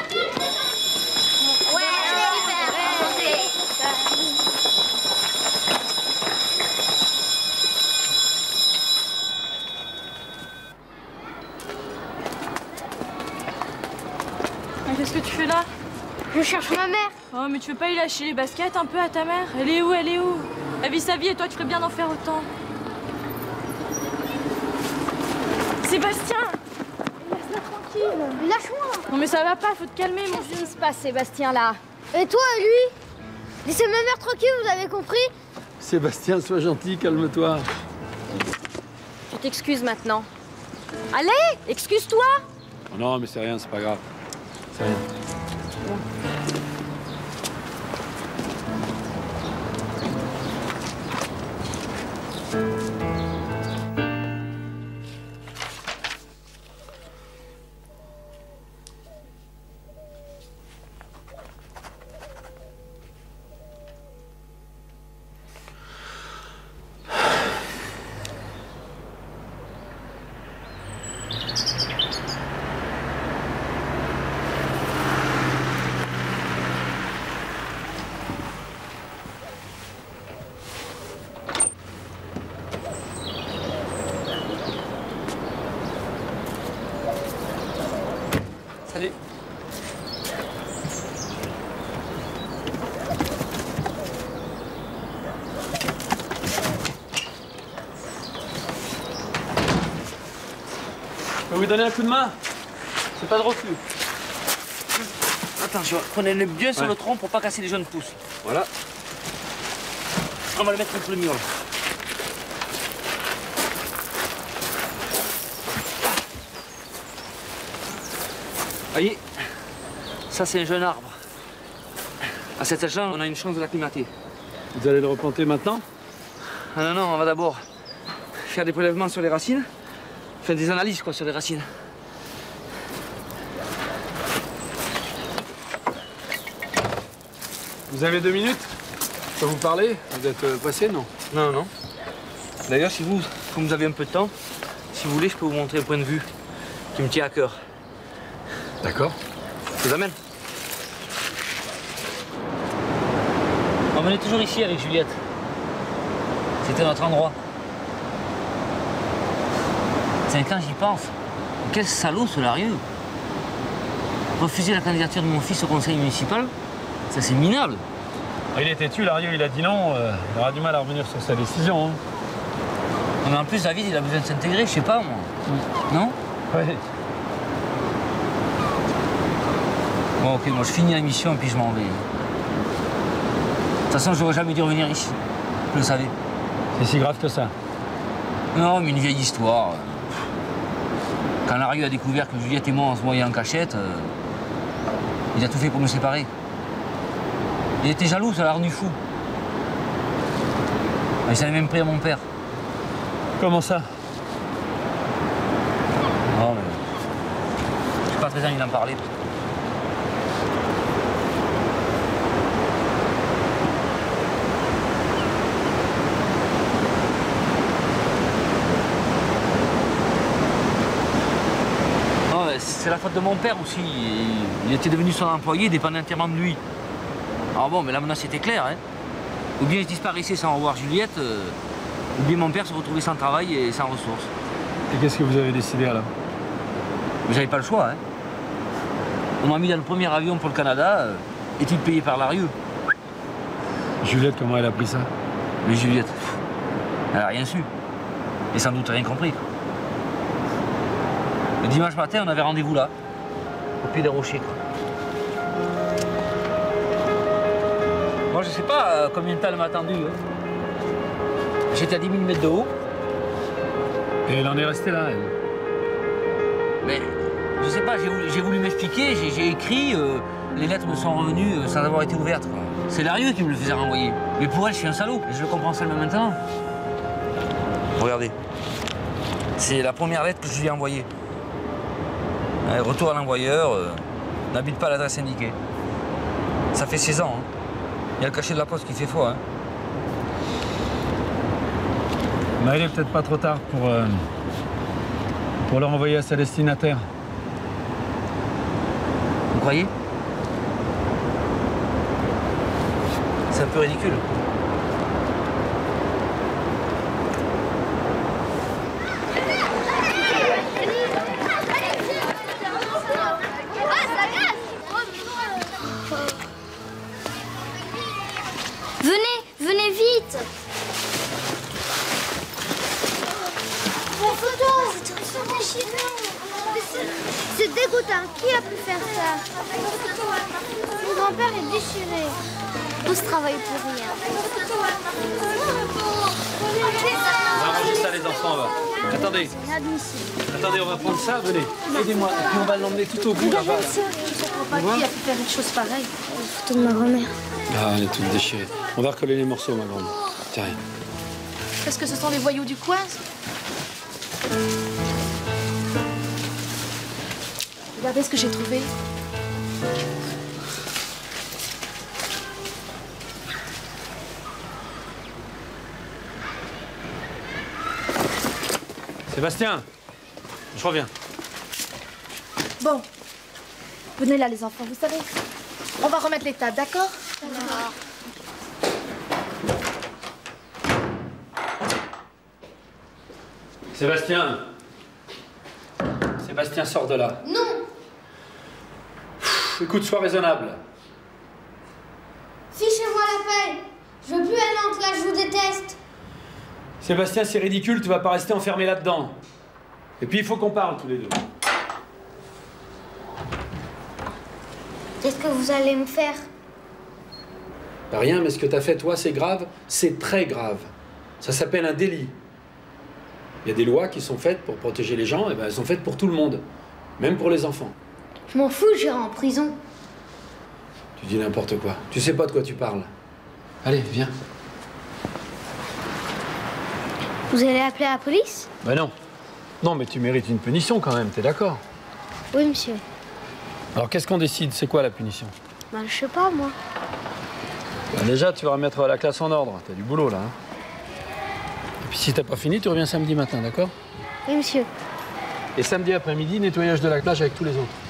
Ouais, Qu'est-ce que tu fais là? Je cherche ma mère. Oh, mais tu veux pas y lâcher les baskets un peu à ta mère? Elle est où? Elle est où? Elle vit sa vie et toi, tu ferais bien d'en faire autant. Sébastien! Laisse-la tranquille. Lâche-moi. Non mais ça va pas, faut te calmer mon vieux. Qu'est-ce qui se passe, Sébastien, là? Et toi, lui? Laissez ma mère tranquille, vous avez compris? Sébastien, sois gentil, calme-toi. Tu t'excuses maintenant. Allez, excuse-toi! Oh non, mais c'est rien, c'est pas grave. C'est rien. Salut. Je peux vous donner un coup de main? C'est pas de reflux. Attention, prenez-le bien sur le tronc pour pas casser les jeunes pousses. Voilà. On va le mettre entre le mur. Voyez, ça c'est un jeune arbre. À cet âge-là, on a une chance de l'acclimater. Vous allez le replanter maintenant? Ah non, non, on va d'abord faire des prélèvements sur les racines, faire des analyses quoi sur les racines. Vous avez 2 minutes? Je peux vous parler? Vous êtes pressé, non? Non, non. D'ailleurs, si vous, comme vous avez un peu de temps, si vous voulez, je peux vous montrer un point de vue qui me tient à cœur. D'accord. Je vous amène. On venait toujours ici avec Juliette. C'était notre endroit. C'est quand j'y pense. Quel salaud ce Larieux. Refuser la candidature de mon fils au conseil municipal, ça c'est minable. Il était têtu, Larieux, il a dit non. Il aura du mal à revenir sur sa décision. Hein. Mais en plus, David, il a besoin de s'intégrer, je sais pas moi. Non? Oui. Bon, ok, moi je finis la mission et puis je m'en vais. De toute façon, j'aurais jamais dû revenir ici. Je le savais. C'est si grave que ça? Non, mais une vieille histoire. Quand Larieux a découvert que Juliette et moi on se voyait en cachette, il a tout fait pour nous séparer. Il était jaloux, ça l'a rendu fou. Il s'en est même pris à mon père. Comment ça? Non, mais... je suis pas très envie d'en parler. C'est la faute de mon père aussi. Il était devenu son employé, dépendait entièrement de lui. Alors bon, mais la menace était claire. Hein. Ou bien je disparaissais sans revoir Juliette, ou bien mon père se retrouvait sans travail et sans ressources. Et qu'est-ce que vous avez décidé alors? Mais j'avais pas le choix. Hein. On m'a mis dans le premier avion pour le Canada, est-il payé par Larieux? Juliette, comment elle a pris ça? Mais Juliette, elle a rien su. Et sans doute rien compris. Le dimanche matin, on avait rendez-vous là, au pied des rochers. Quoi. Moi, je sais pas combien de temps elle m'a attendu. Hein. J'étais à 10 000 mètres de haut. Et elle en est restée là, elle? Mais, je sais pas, j'ai voulu m'expliquer, j'ai écrit, les lettres me sont revenues sans avoir été ouvertes. C'est Larieux qui me le faisait renvoyer. Mais pour elle, je suis un salaud, et je le comprends seulement maintenant. Regardez, c'est la première lettre que je lui ai envoyée. Retour à l'envoyeur, n'habite pas à l'adresse indiquée. Ça fait 16 ans. Hein. Il y a le cachet de la poste qui fait foi. Hein. Mais il est peut-être pas trop tard pour le renvoyer à sa destinataire. Vous croyez? C'est un peu ridicule. Venez vite. Mon photo. C'est dégoûtant. Qui a pu faire ça? Mon grand-père est déchiré. Tous travaillent pour rien. On va ranger ça, les enfants, là. Attendez. Attendez, on va prendre ça, venez. Aidez-moi, et puis on va l'emmener tout au bout, là-bas. Je comprends pas qui a pu faire une chose pareille. La photo de ma grand-mère. Ah, elle est toute déchirée. On va recoller les morceaux, ma grande. Tiens. Est-ce que ce sont les voyous du coin? Regardez ce que j'ai trouvé. Sébastien, je reviens. Bon, venez là les enfants, vous savez. On va remettre les tables, d'accord? D'accord. Sébastien. Sébastien, sors de là. Non. écoute, sois raisonnable. Fichez-moi la paix. Je veux plus aller en classe, je vous déteste. Sébastien, c'est ridicule, tu vas pas rester enfermé là-dedans. Et puis il faut qu'on parle tous les deux. Qu'est-ce que vous allez me faire? Bah rien, mais ce que t'as fait toi, c'est grave, c'est très grave. Ça s'appelle un délit. Il y a des lois qui sont faites pour protéger les gens, et ben elles sont faites pour tout le monde, même pour les enfants. Je m'en fous, j'irai en prison. Tu dis n'importe quoi. Tu sais pas de quoi tu parles. Allez, viens. Vous allez appeler la police? Bah non. Non, mais tu mérites une punition quand même, t'es d'accord? Oui, monsieur. Alors qu'est-ce qu'on décide? C'est quoi la punition? Bah, je sais pas, moi. Bah, déjà, tu vas remettre la classe en ordre. T'as du boulot, là. Hein. Et puis si t'as pas fini, tu reviens samedi matin, d'accord? Oui, monsieur. Et samedi après-midi, nettoyage de la plage avec tous les autres.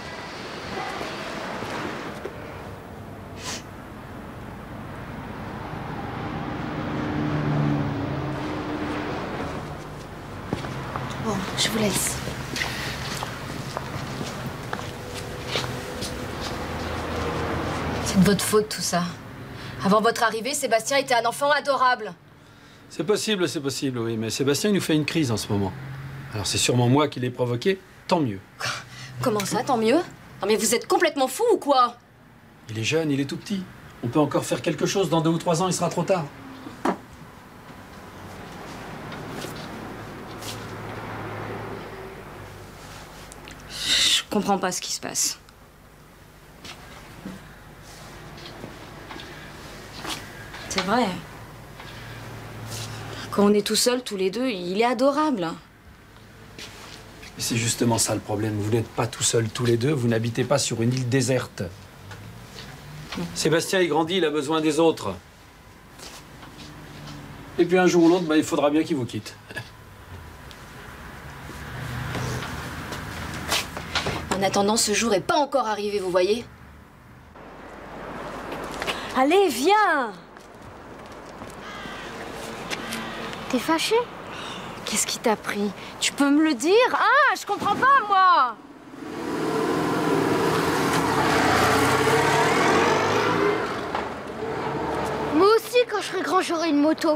Bon, je vous laisse. C'est de votre faute, tout ça. Avant votre arrivée, Sébastien était un enfant adorable. C'est possible, oui. Mais Sébastien, il nous fait une crise en ce moment. Alors c'est sûrement moi qui l'ai provoqué, tant mieux. Comment ça, tant mieux? Non mais vous êtes complètement fou ou quoi? Il est jeune, il est tout petit. On peut encore faire quelque chose, dans 2 ou 3 ans, il sera trop tard. Je comprends pas ce qui se passe. C'est vrai. Quand on est tout seul, tous les deux, il est adorable. Et c'est justement ça le problème. Vous n'êtes pas tout seuls tous les deux, vous n'habitez pas sur une île déserte. Sébastien, il grandit, il a besoin des autres. Et puis un jour ou l'autre, bah, il faudra bien qu'il vous quitte. En attendant, ce jour est pas encore arrivé, vous voyez? Allez, viens! T'es fâché? Qu'est-ce qui t'a pris? Tu peux me le dire? Ah, je comprends pas, moi! Moi aussi, quand je serai grand, j'aurai une moto.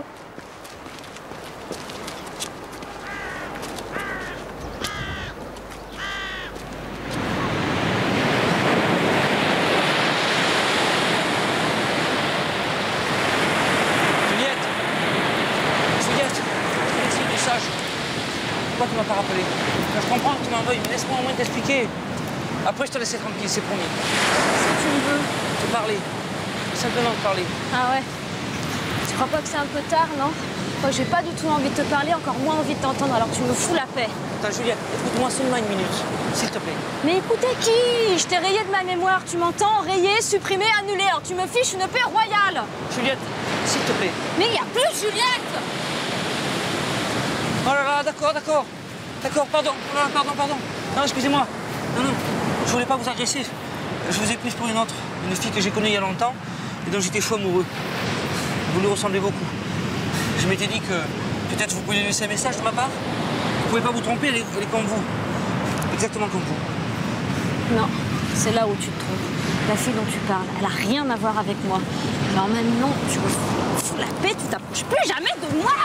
Pourquoi tu m'as pas rappelé? Je comprends que tu m'en veuilles, mais laisse-moi au moins t'expliquer. Après, je te laisserai tranquille, c'est promis. Si tu me veux. Te parler. Simplement te parler. Ah ouais? Tu crois pas que c'est un peu tard, non? Moi, j'ai pas du tout envie de te parler, encore moins envie de t'entendre, alors tu me fous la paix. Attends, Juliette, écoute-moi seulement 1 minute, s'il te plaît. Mais écoutez qui? Je t'ai rayé de ma mémoire, tu m'entends? Rayé, supprimé, annulé. Alors tu me fiches une paix royale. Juliette, s'il te plaît. Mais il y a plus Juliette! Oh là là, d'accord. D'accord, pardon. Pardon. Non, excusez-moi. Non, je voulais pas vous agresser. Je vous ai prise pour une fille que j'ai connue il y a longtemps et dont j'étais fou amoureux. Vous lui ressemblez beaucoup. Je m'étais dit que peut-être vous pouviez laisser un message de ma part. Vous pouvez pas vous tromper, elle est comme vous. Exactement comme vous. Non, c'est là où tu te trompes. La fille dont tu parles, elle a rien à voir avec moi. Alors maintenant, tu me fous la paix, tu t'approches plus jamais de moi!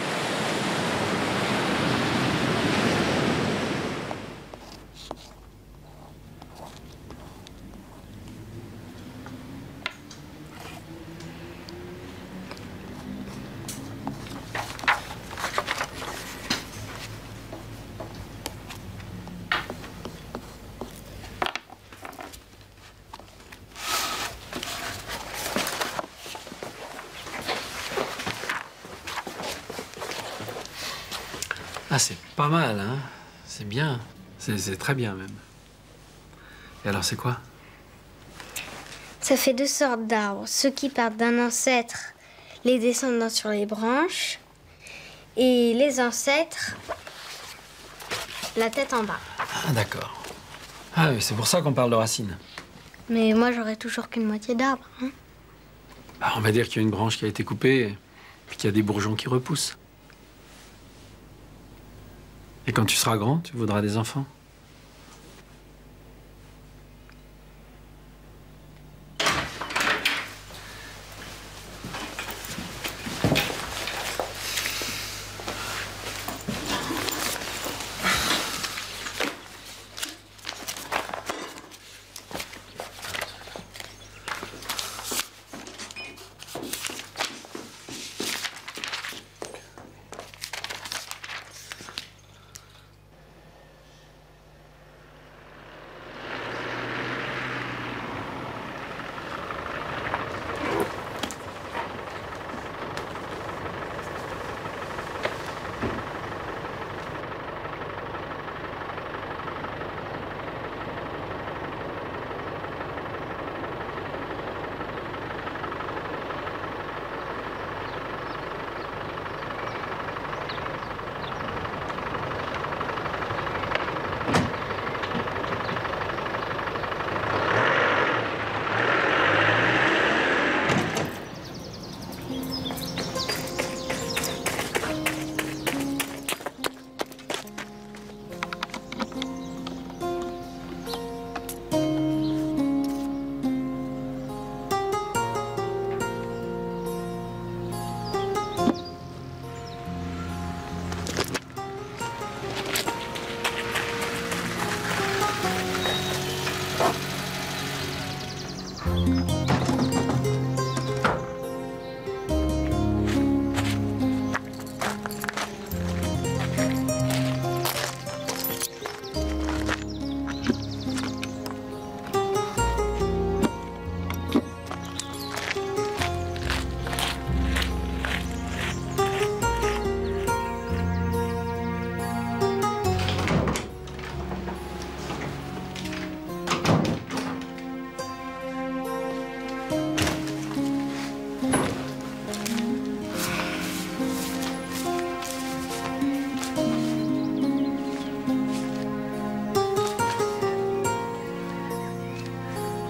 Ah, c'est pas mal, hein? C'est bien. C'est très bien, même. Et alors, c'est quoi? Ça fait 2 sortes d'arbres. Ceux qui partent d'un ancêtre, les descendants sur les branches, et les ancêtres, la tête en bas. Ah, d'accord. Ah oui, c'est pour ça qu'on parle de racines. Mais moi, j'aurais toujours qu'une moitié d'arbre, hein? Bah, on va dire qu'il y a une branche qui a été coupée, puis qu'il y a des bourgeons qui repoussent. Et quand tu seras grand, tu voudras des enfants.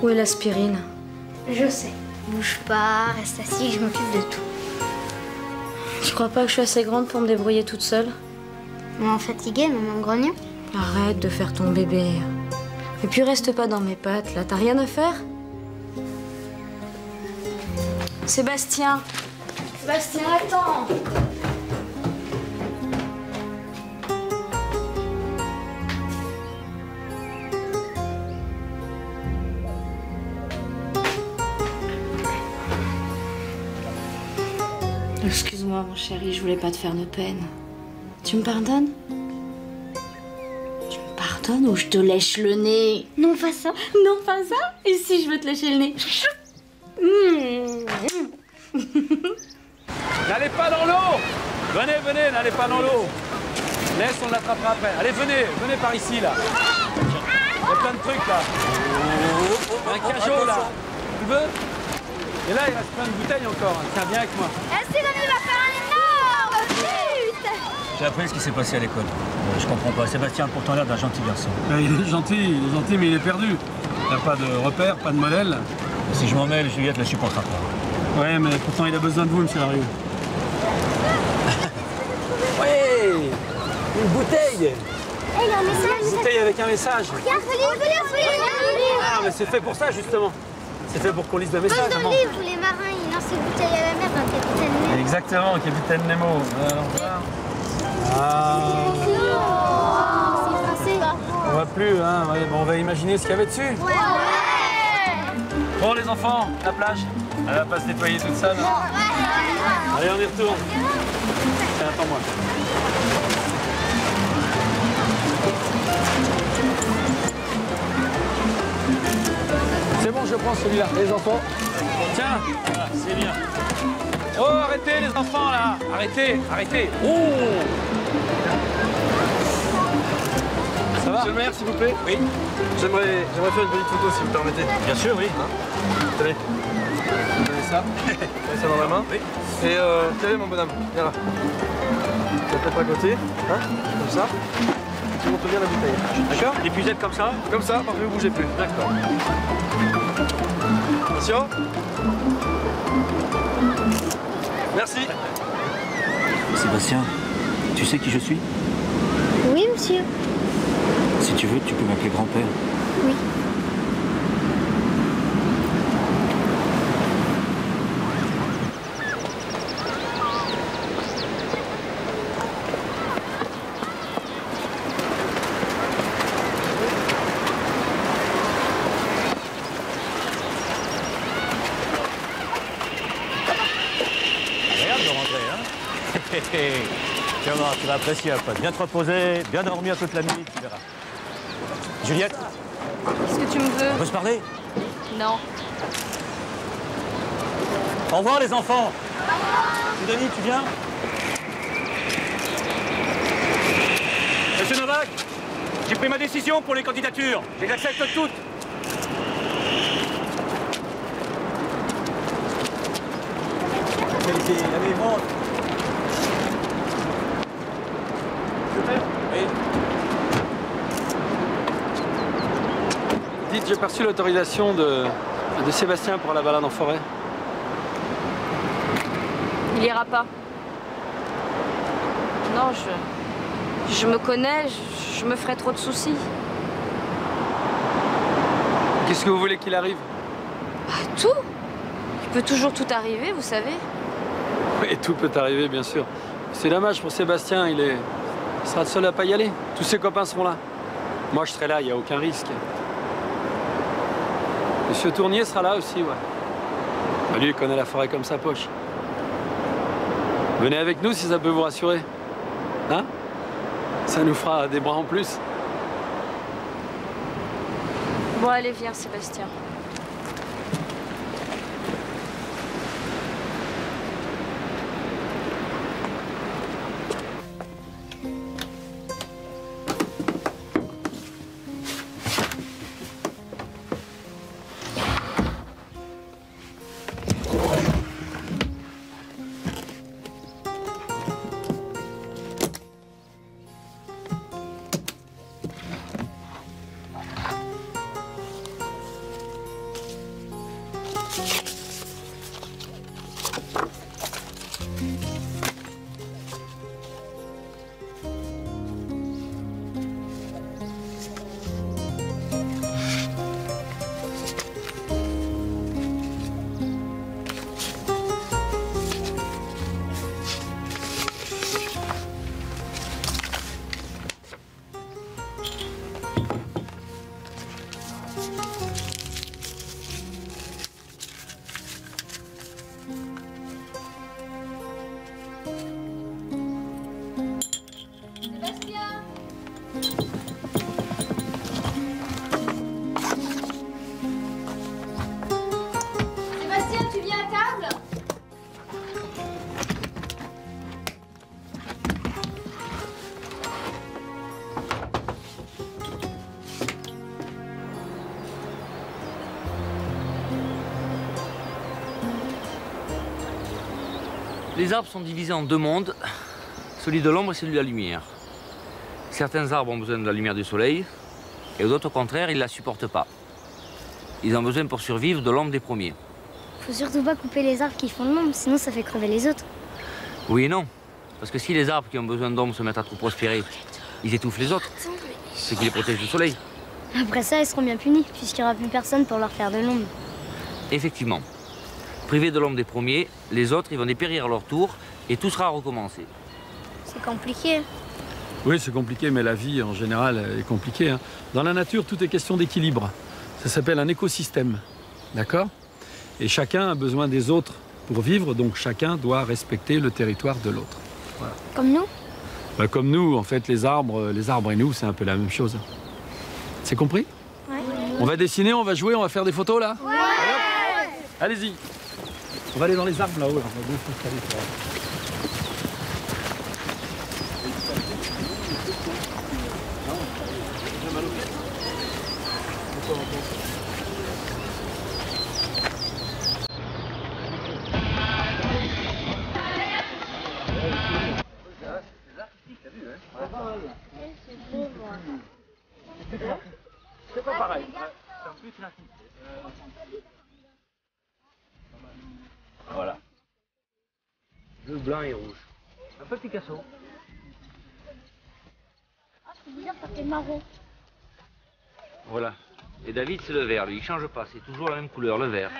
Où est l'aspirine? Je sais. Bouge pas, reste assis, je m'occupe de tout. Tu crois pas que je suis assez grande pour me débrouiller toute seule? Maman fatiguée, maman grognon. Arrête de faire ton bébé. Et puis reste pas dans mes pattes, là. T'as rien à faire? Sébastien! Sébastien, attends! Excuse-moi, mon chéri, je voulais pas te faire de peine. Tu me pardonnes? Tu me pardonnes ou je te lèche le nez? Non, pas ça. Non, pas ça? Et si je veux te lâcher le nez? N'allez pas dans l'eau! Venez, venez, n'allez pas dans l'eau. Laisse, on l'attrapera après. Allez, venez, venez par ici, là. Il y a plein de trucs, là. Un cajot, là. Tu veux? Et là, il reste plein de bouteilles encore. Tiens, viens avec moi. Sidonie va faire un énorme but. J'ai appris ce qui s'est passé à l'école. Je comprends pas. Sébastien a pourtant l'air d'un gentil garçon. Il est gentil, mais il est perdu. Il n'a pas de repère, pas de modèle. Si je m'en mêle, Juliette le supportera pas. Ouais, mais pourtant il a besoin de vous, monsieur Larieux. Oui, une bouteille. Il y a un message. Une bouteille avec un message. Regarde, Ah, mais c'est fait pour ça, justement. C'est fait pour qu'on lise le message. comme dans le livre où les marins ils lancent une bouteille à la mer d'un capitaine Nemo. Exactement, capitaine Nemo. C'est français. On voit plus, hein. Ouais, bon, on va imaginer ce qu'il y avait dessus. Ouais. Bon, les enfants, la plage. Elle va pas se nettoyer toute seule. Allez, on y retourne. Tiens, attends-moi. C'est bon, je prends celui-là. Les enfants. Tiens, voilà, c'est bien. Oh, arrêtez les enfants, là. Arrêtez, arrêtez. Oh. Ça va? Monsieur le maire, s'il vous plaît? Oui. J'aimerais faire une petite photo, si vous permettez. Bien sûr, oui. Tenez. Vous avez ça. Vous avez ça dans la main. Oui. Et tenez, mon bonhomme. Viens là. Ça peut être à côté. Hein? Comme ça. Tu montes bien la bouteille. D'accord? L'épuisette comme ça? Comme ça, parfait, vous bougez plus. D'accord. Attention. Merci. Sébastien, tu sais qui je suis? Oui, monsieur. Si tu veux, tu peux m'appeler grand-père. Oui. Agréable de rentrer, hein? Tu vas voir, tu vas apprécier après. Bien te reposer, bien dormir toute la nuit, tu verras. Juliette, Qu'est-ce que tu me on veux? peut se parler? Non. Au revoir les enfants. Sidonie, tu viens? Monsieur Novak, j'ai pris ma décision pour les candidatures. Je les accepte toutes. Allez, monte. Oui. Dites, j'ai perçu l'autorisation de Sébastien pour la balade en forêt. Il ira pas. Non, je me connais, je me ferais trop de soucis. Qu'est-ce que vous voulez qu'il arrive? Tout. Il peut toujours tout arriver, vous savez. Oui, tout peut arriver, bien sûr. C'est dommage pour Sébastien, il sera le seul à pas y aller. Tous ses copains seront là. Moi, je serai là, il n'y a aucun risque. Monsieur Tournier sera là aussi, ouais. Bah, lui, il connaît la forêt comme sa poche. Venez avec nous si ça peut vous rassurer. Hein? Ça nous fera des bras en plus. Bon, allez, viens, Sébastien. Sébastien, tu viens à table? Les arbres sont divisés en deux mondes, celui de l'ombre et celui de la lumière. Certains arbres ont besoin de la lumière du soleil, et d'autres, au contraire, ils ne la supportent pas. Ils ont besoin pour survivre de l'ombre des premiers. Faut surtout pas couper les arbres qui font de l'ombre, sinon ça fait crever les autres. Oui et non. Parce que si les arbres qui ont besoin d'ombre se mettent à trop prospérer, ils étouffent les autres, ce qui les protège du soleil. Après ça, ils seront bien punis, puisqu'il n'y aura plus personne pour leur faire de l'ombre. Effectivement. Privés de l'ombre des premiers, les autres, ils vont dépérir à leur tour, et tout sera à recommencer. C'est compliqué. Oui, c'est compliqué, mais la vie, en général, est compliquée, hein. Dans la nature, tout est question d'équilibre. Ça s'appelle un écosystème, d'accord? Et chacun a besoin des autres pour vivre, donc chacun doit respecter le territoire de l'autre. Voilà. Comme nous? Bah, comme nous, en fait, les arbres et nous, c'est un peu la même chose. C'est compris? Ouais. On va dessiner, on va jouer, on va faire des photos, là? Ouais. Allez-y. On va aller dans les arbres, là-haut. Là. On va bien s'installer, ça. C'est pas pareil. Voilà. Bleu, blanc et rouge. Un peu Picasso. Ah, c'est bizarre, ça fait marron. Voilà. Et David, c'est le vert, lui, il change pas, c'est toujours la même couleur, le vert.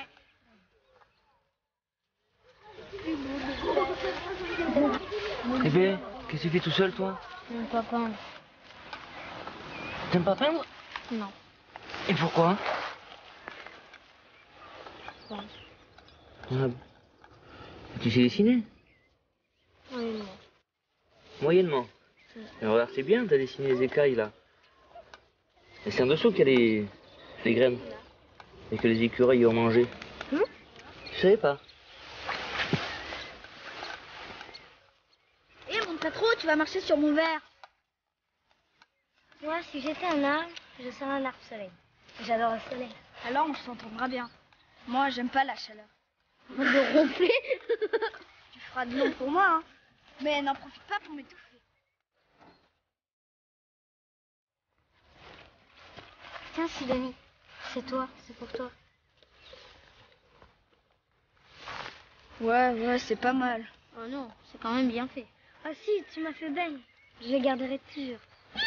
Eh bien, qu'est-ce que tu fais tout seul, toi? J'aime pas peindre. T'aimes pas peindre? Non. Et pourquoi? Ah, tu sais dessiner? Oui, non. Moyennement. Mais regarde, c'est bien, t'as dessiné les écailles, là. Et c'est en dessous qu'il y a les graines. Et que les écureuils ont mangé. Tu savais pas? Eh, monte pas trop, tu vas marcher sur mon verre. Moi, si j'étais un arbre, je serais un arbre soleil. J'adore le soleil. Alors, on s'entendra bien. Moi, j'aime pas la chaleur. De ronfler. Tu feras de l'ombre pour moi, hein. Mais n'en profite pas pour m'étouffer. Tiens, Sidonie, c'est toi, c'est pour toi. Ouais, c'est pas mal. Oh non, c'est quand même bien fait. Ah si, tu m'as fait belle. Je le garderai toujours.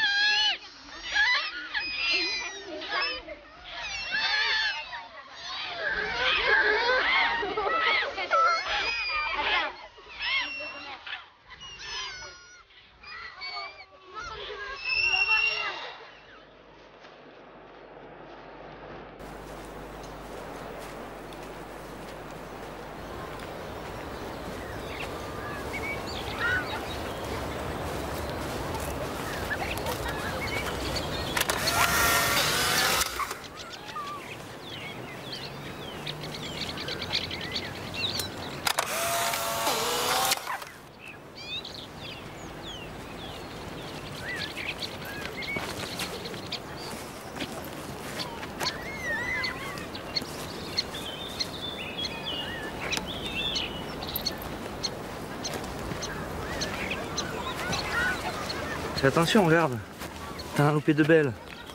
Fais attention, regarde. T'as un loupé de belle.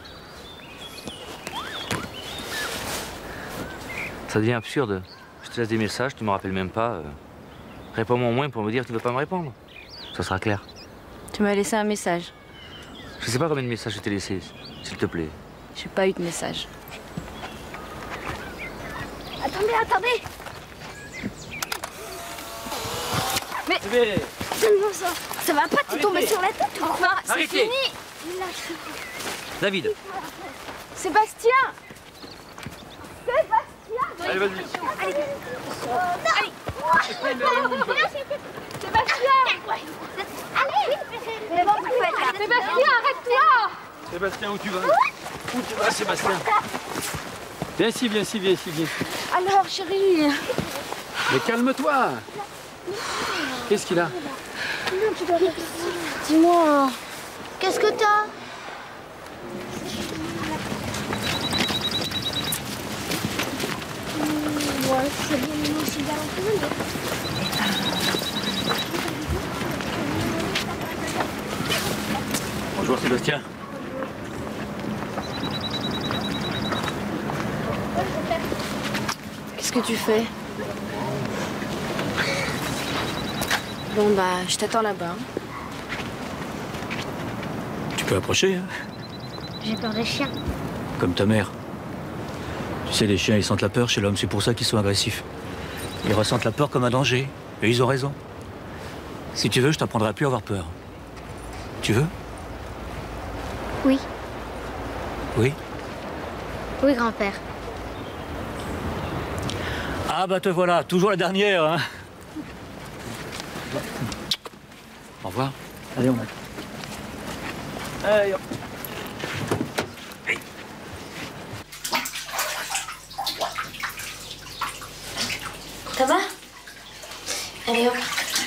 Ça devient absurde. Je te laisse des messages, tu me rappelles même pas. Réponds-moi au moins pour me dire que tu veux pas me répondre. Ça sera clair. Tu m'as laissé un message. Je sais pas combien de messages je t'ai laissé, s'il te plaît. J'ai pas eu de message. Attendez. Mais... Donne-moi ça. Ça va pas te tomber sur la tête ou quoi? C'est Arrêtez. fini. David. Sébastien. Allez, vas-y. Allez. Sébastien. Allez. Sébastien, arrête-toi. Sébastien, où tu vas? Où tu vas, Sébastien? Viens ici, viens ici, viens ici, viens ici. Alors, chérie. Mais calme-toi. Qu'est-ce qu'il a? Dis-moi, qu'est-ce que t'as? Ouais, c'est bien, mais moi, je suis bien. Bonjour Sébastien. Qu'est-ce que tu fais? Bon bah, je t'attends là-bas. Tu peux approcher, hein? J'ai peur des chiens. Comme ta mère. Tu sais, les chiens, ils sentent la peur chez l'homme, c'est pour ça qu'ils sont agressifs. Ils ressentent la peur comme un danger, et ils ont raison. Si tu veux, je t'apprendrai à plus avoir peur. Tu veux? Oui. Oui? Oui, grand-père. Ah bah te voilà, toujours la dernière, hein? Au revoir. Allez, on va. Allez, hop. Ça va? Allez hop.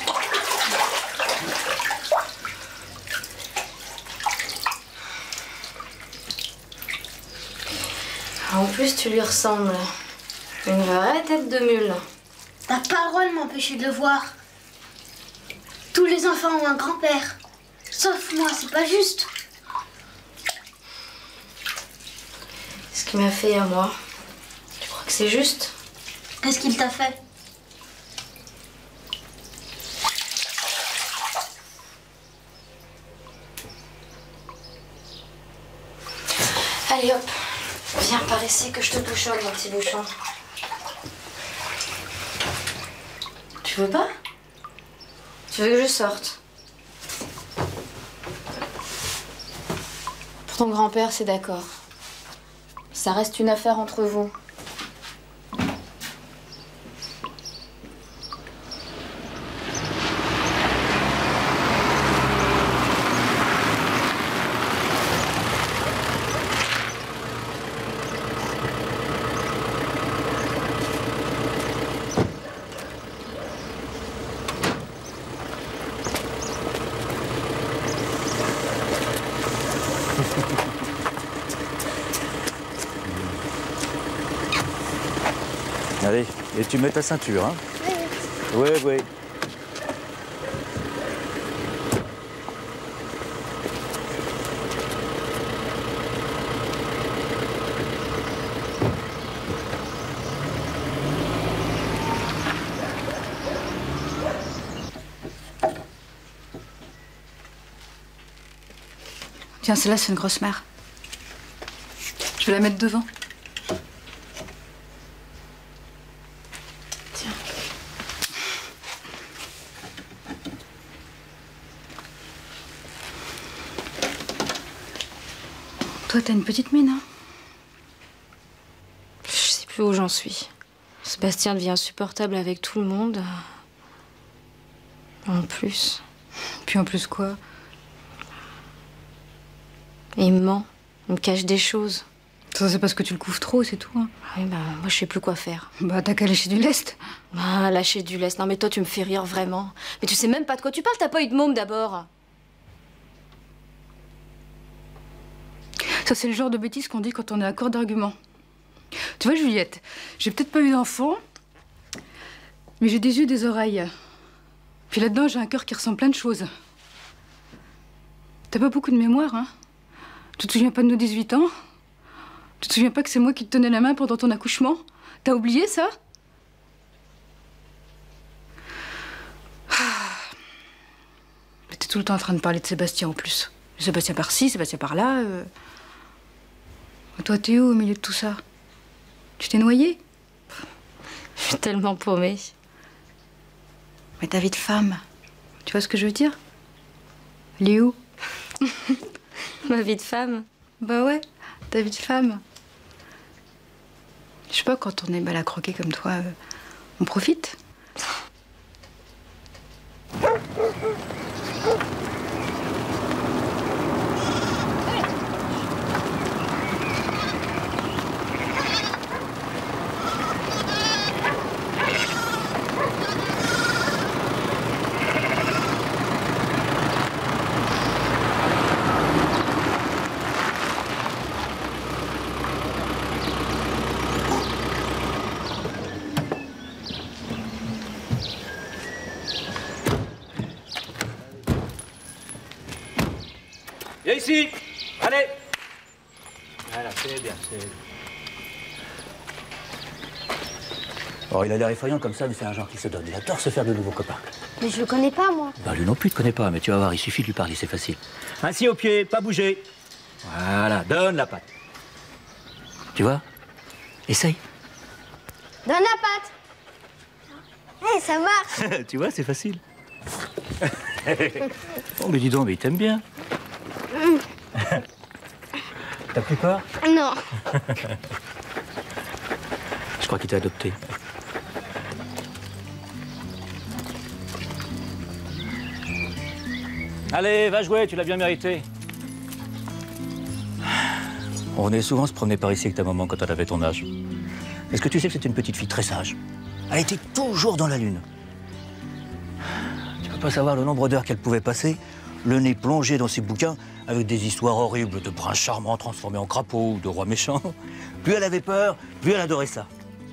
En plus, tu lui ressembles. Une vraie tête de mule. Ta parole m'empêchait de le voir. Tous les enfants ont un grand-père. Sauf moi, c'est pas juste. Ce qu'il m'a fait à moi. Tu crois que c'est juste? Qu'est-ce qu'il t'a fait? Allez hop. Viens par ici que je te bouchonne, mon petit bouchon. Tu veux pas? Tu veux que je sorte? Pour ton grand-père, c'est d'accord. Ça reste une affaire entre vous. Allez, et tu mets ta ceinture, hein? Oui. Oui. Tiens, celle-là, c'est une grosse mère. Je vais la mettre devant. Tiens. Toi, t'as une petite mine, hein? Je sais plus où j'en suis. Sébastien devient insupportable avec tout le monde. En plus. Puis en plus quoi? Et il me ment. Il me cache des choses. Ça, c'est parce que tu le couvres trop, c'est tout, hein? Oui, bah, moi, je sais plus quoi faire. Bah, t'as qu'à lâcher du lest. Ah, lâcher du lest. Non, mais toi, tu me fais rire, vraiment. Mais tu sais même pas de quoi tu parles. T'as pas eu de môme, d'abord. Ça, c'est le genre de bêtises qu'on dit quand on est à court d'arguments. Tu vois, Juliette, j'ai peut-être pas eu d'enfant, mais j'ai des yeux et des oreilles. Puis là-dedans, j'ai un cœur qui ressent plein de choses. T'as pas beaucoup de mémoire, hein? Tu te souviens pas de nos 18 ans? Tu te souviens pas que c'est moi qui te tenais la main pendant ton accouchement? T'as oublié ça? Mais t'es tout le temps en train de parler de Sébastien en plus. Sébastien par-ci, Sébastien par-là. Toi, t'es où au milieu de tout ça? Tu t'es noyée? Je suis tellement paumée. Mais ta vie de femme, tu vois ce que je veux dire? Elle est où? Ma vie de femme? Bah ouais, ta vie de femme. Je sais pas, quand on est mal à croquer comme toi, on profite. Merci. Allez. Voilà, c'est bien, c'est bien. Oh, il a l'air effrayant comme ça, mais c'est un genre qui se donne. Il adore se faire de nouveaux copains. Mais je le connais pas, moi. Bah, lui non plus, il te connaît pas, mais tu vas voir, il suffit de lui parler, c'est facile. Ainsi au pied, pas bouger. Voilà, donne la patte. Tu vois? Essaye. Donne la patte. Hé, ça marche. Tu vois, c'est facile. Oh, mais dis donc, mais il t'aime bien. T'as plus peur? Non. Je crois qu'il t'a adopté. Allez, va jouer, tu l'as bien mérité. On est souvent se promener par ici avec ta maman quand elle avait ton âge. Est-ce que tu sais que c'était une petite fille très sage? Elle était toujours dans la lune. Tu peux pas savoir le nombre d'heures qu'elle pouvait passer, le nez plongé dans ses bouquins, avec des histoires horribles de princes charmants transformés en crapauds ou de rois méchants. Plus elle avait peur, plus elle adorait ça.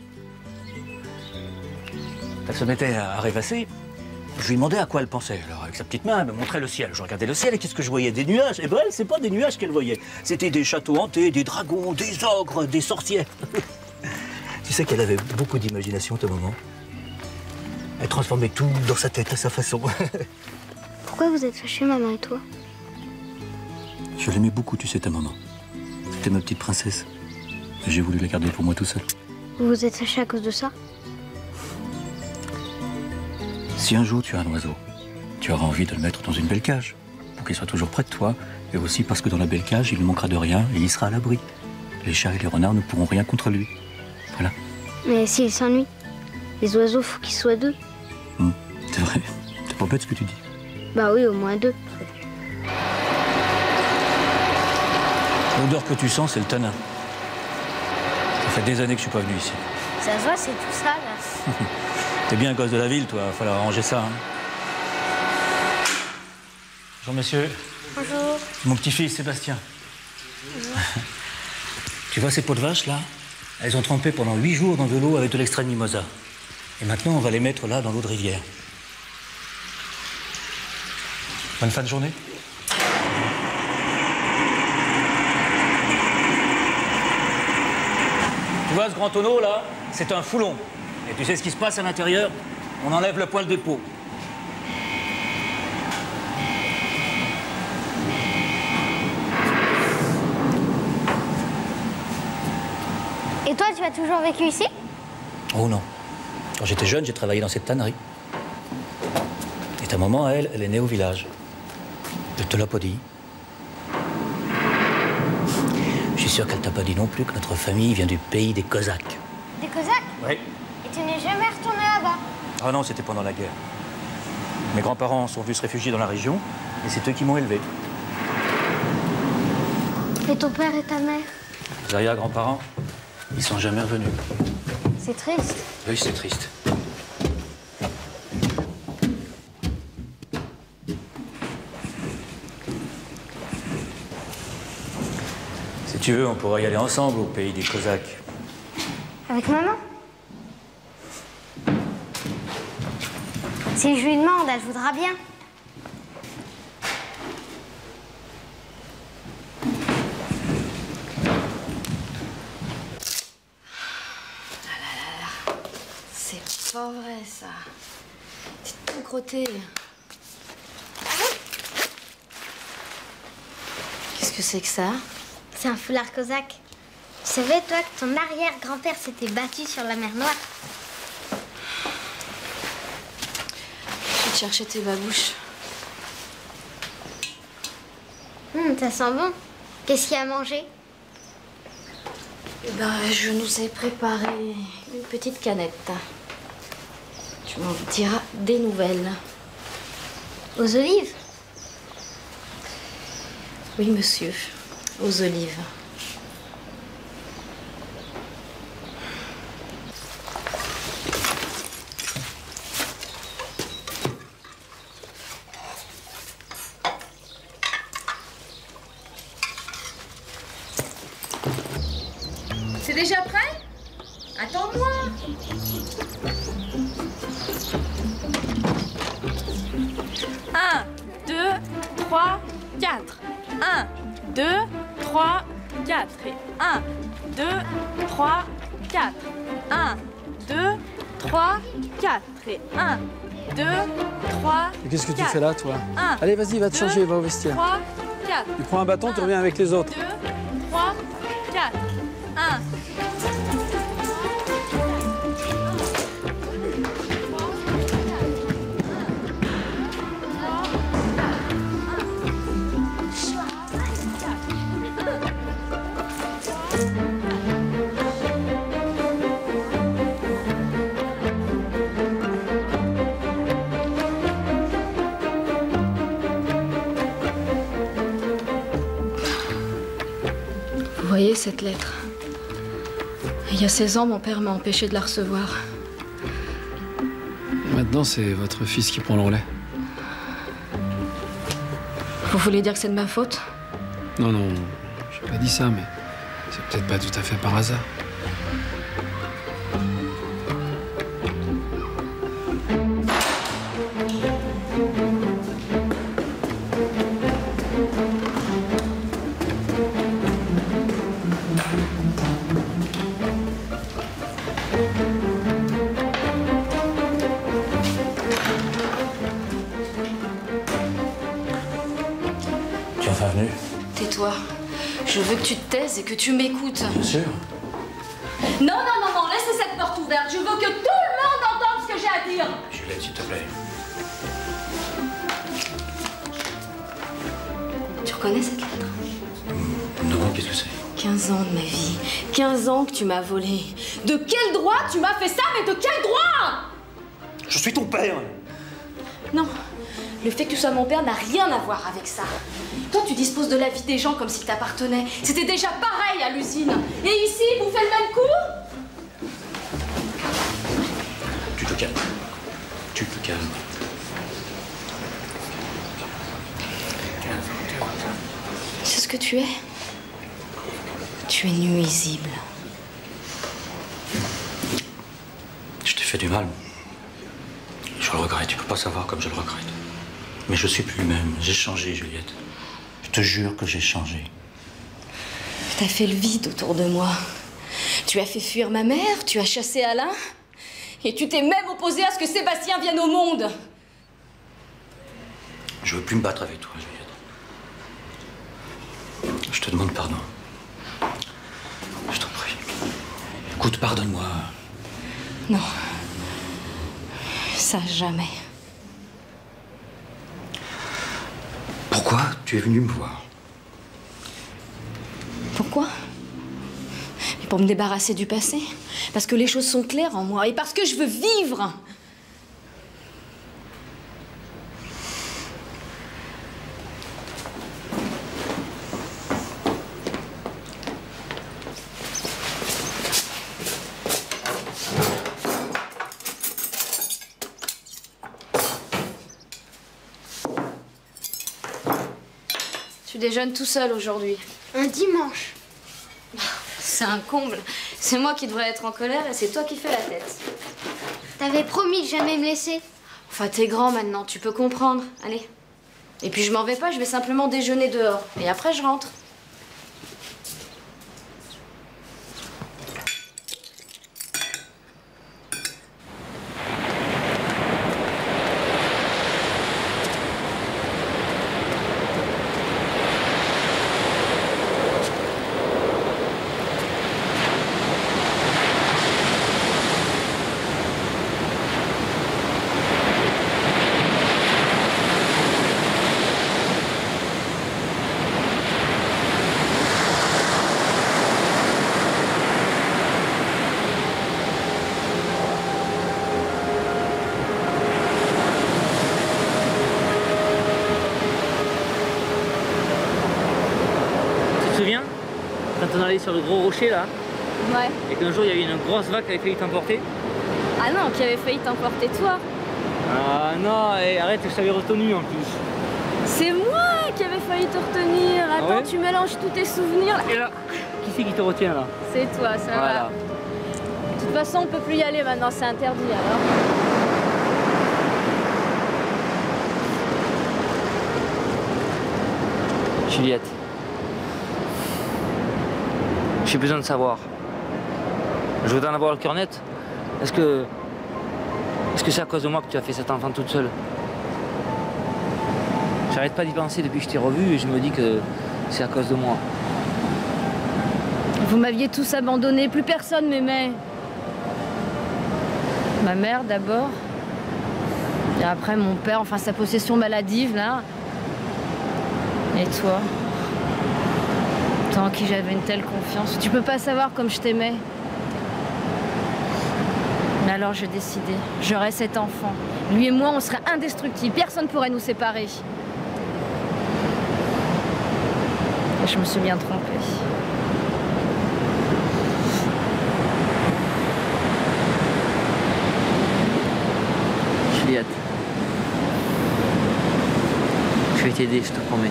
Elle se mettait à rêvasser. Je lui demandais à quoi elle pensait. Alors, avec sa petite main, elle me montrait le ciel. Je regardais le ciel et qu'est-ce que je voyais? Des nuages. Et ben, elle, c'est pas des nuages qu'elle voyait. C'était des châteaux hantés, des dragons, des ogres, des sorcières. Tu sais qu'elle avait beaucoup d'imagination, ta maman. Elle transformait tout dans sa tête, à sa façon. Pourquoi vous êtes fâchés, maman et toi? Je l'aimais beaucoup, tu sais, ta maman. C'était ma petite princesse. J'ai voulu la garder pour moi tout seul. Vous vous êtes fâchés à cause de ça? Si un jour tu as un oiseau, tu auras envie de le mettre dans une belle cage, pour qu'il soit toujours près de toi, et aussi parce que dans la belle cage, il ne manquera de rien et il sera à l'abri. Les chats et les renards ne pourront rien contre lui. Voilà. Mais s'il s'ennuie, les oiseaux, faut qu'ils soient deux. C'est vrai. C'est pas bête ce que tu dis. Bah oui, au moins deux. L'odeur que tu sens, c'est le tanin. Ça fait des années que je suis pas venu ici. Ça se voit, c'est tout ça, là. T'es bien un gosse de la ville, toi. Il va falloir arranger ça. Hein. Bonjour, monsieur. Bonjour. Mon petit-fils, Sébastien. Bonjour. Tu vois ces pots de vache, là? Elles ont trempé pendant 8 jours dans de l'eau avec de l'extrait de mimosa. Et maintenant, on va les mettre là, dans l'eau de rivière. Bonne fin de journée. Tu vois ce grand tonneau, là? C'est un foulon. Et tu sais ce qui se passe à l'intérieur? On enlève le poil de peau. Et toi, tu as toujours vécu ici? Oh non. Quand j'étais jeune, j'ai travaillé dans cette tannerie. Et ta maman, elle est née au village. Elle te l'a pas dit. Je suis sûr qu'elle t'a pas dit non plus que notre famille vient du pays des Cosaques. Des Cosaques? Oui. Et tu n'es jamais retourné là-bas? Ah non, c'était pendant la guerre. Mes grands-parents sont venus se réfugier dans la région, et c'est eux qui m'ont élevé. Et ton père et ta mère? Les arrière-grands-parents, ils sont jamais revenus. C'est triste. Oui, c'est triste. Si tu veux, on pourrait y aller ensemble au pays des Cosaques. Avec maman? Si je lui demande, elle voudra bien. C'est pas vrai, ça. C'est tout crotté. Qu'est-ce que c'est que ça? C'est un foulard cosaque. Tu savais, toi, que ton arrière-grand-père s'était battu sur la mer Noire? Je vais te chercher tes babouches. Ça sent bon. Qu'est-ce qu'il y a à manger? Eh ben, je nous ai préparé une petite canette. Tu m'en diras des nouvelles. Aux olives? Oui, monsieur. Aux olives. C'est déjà prêt? Attends-moi. Un, deux, trois, quatre. 1, 2, 3, 4. Et 1, 2, 3, 4. 1, 2, 3, 4. Et 1, 2, 3, Qu'est-ce que tu fais là, toi? 1, Allez, vas-y, va te changer, va au vestiaire. 3, 4. Tu prends un bâton, tu reviens avec les autres. 2, 3, 4. 1. Vous voyez cette lettre? Il y a 16 ans, mon père m'a empêché de la recevoir. Maintenant, c'est votre fils qui prend le relais. Vous voulez dire que c'est de ma faute? Non, non, j'ai pas dit ça, mais c'est peut-être pas tout à fait par hasard. Tu es enfin venu? Tais-toi. Je veux que tu te taises et que tu m'écoutes. Bien sûr. Non, non, non, non, laissez cette porte ouverte. Je veux que tout le monde entende ce que j'ai à dire. Juliette, s'il te plaît. Tu reconnais cette lettre? Non, qu'est-ce que c'est? 15 ans de ma vie. 15 ans que tu m'as volé. De quel droit tu m'as fait ça, mais de quel droit? Je suis ton père! Non. Le fait que tu sois mon père n'a rien à voir avec ça. Toi, tu disposes de la vie des gens comme s'ils t'appartenaient. C'était déjà pareil à l'usine. Et ici, vous faites le même coup? Tu te calmes. Tu te calmes. C'est ce que tu es. Tu es nuisible. Je t'ai fait du mal. Je le regrette, tu peux pas savoir comme je le regrette. Mais je suis plus le même. J'ai changé, Juliette. Je te jure que j'ai changé. T'as fait le vide autour de moi. Tu as fait fuir ma mère, tu as chassé Alain. Et tu t'es même opposé à ce que Sébastien vienne au monde. Je veux plus me battre avec toi, Juliette. Je te demande pardon. Je t'en prie. Écoute, pardonne-moi. Non. Ça, jamais. Pourquoi tu es venu me voir? Pourquoi? Mais pour me débarrasser du passé. Parce que les choses sont claires en moi et parce que je veux vivre. Tu déjeunes tout seul aujourd'hui. Un dimanche. C'est un comble. C'est moi qui devrais être en colère et c'est toi qui fais la tête. T'avais promis de jamais me laisser. Enfin, t'es grand maintenant, tu peux comprendre. Allez. Et puis je m'en vais pas, je vais simplement déjeuner dehors. Et après, je rentre. Quand on allait sur le gros rocher là, Ouais. et qu'un jour il y avait une grosse vague qui avait failli t'emporter. Ah non, qui avait failli t'emporter toi. Ah non, et arrête, je t'avais retenu en plus. C'est moi qui avais failli te retenir. Attends, Ah ouais, tu mélanges tous tes souvenirs. Et là, qui c'est qui te retient là? C'est toi, ça Voilà. va. De toute façon, on peut plus y aller maintenant, c'est interdit alors. Juliette, J'ai besoin de savoir. Je voudrais en avoir le cœur net. Est-ce que c'est à cause de moi que tu as fait cet enfant toute seule? J'arrête pas d'y penser depuis que je t'ai revu et je me dis que c'est à cause de moi. Vous m'aviez tous abandonné, plus personne m'aimait. Ma mère d'abord. Et après mon père, enfin sa possession maladive là. Et toi? Toi en qui j'avais une telle confiance. Tu peux pas savoir comme je t'aimais. Mais alors j'ai décidé, j'aurais cet enfant. Lui et moi, on serait indestructibles, personne ne pourrait nous séparer. Et je me suis bien trompée. Juliette, je vais t'aider, je te promets.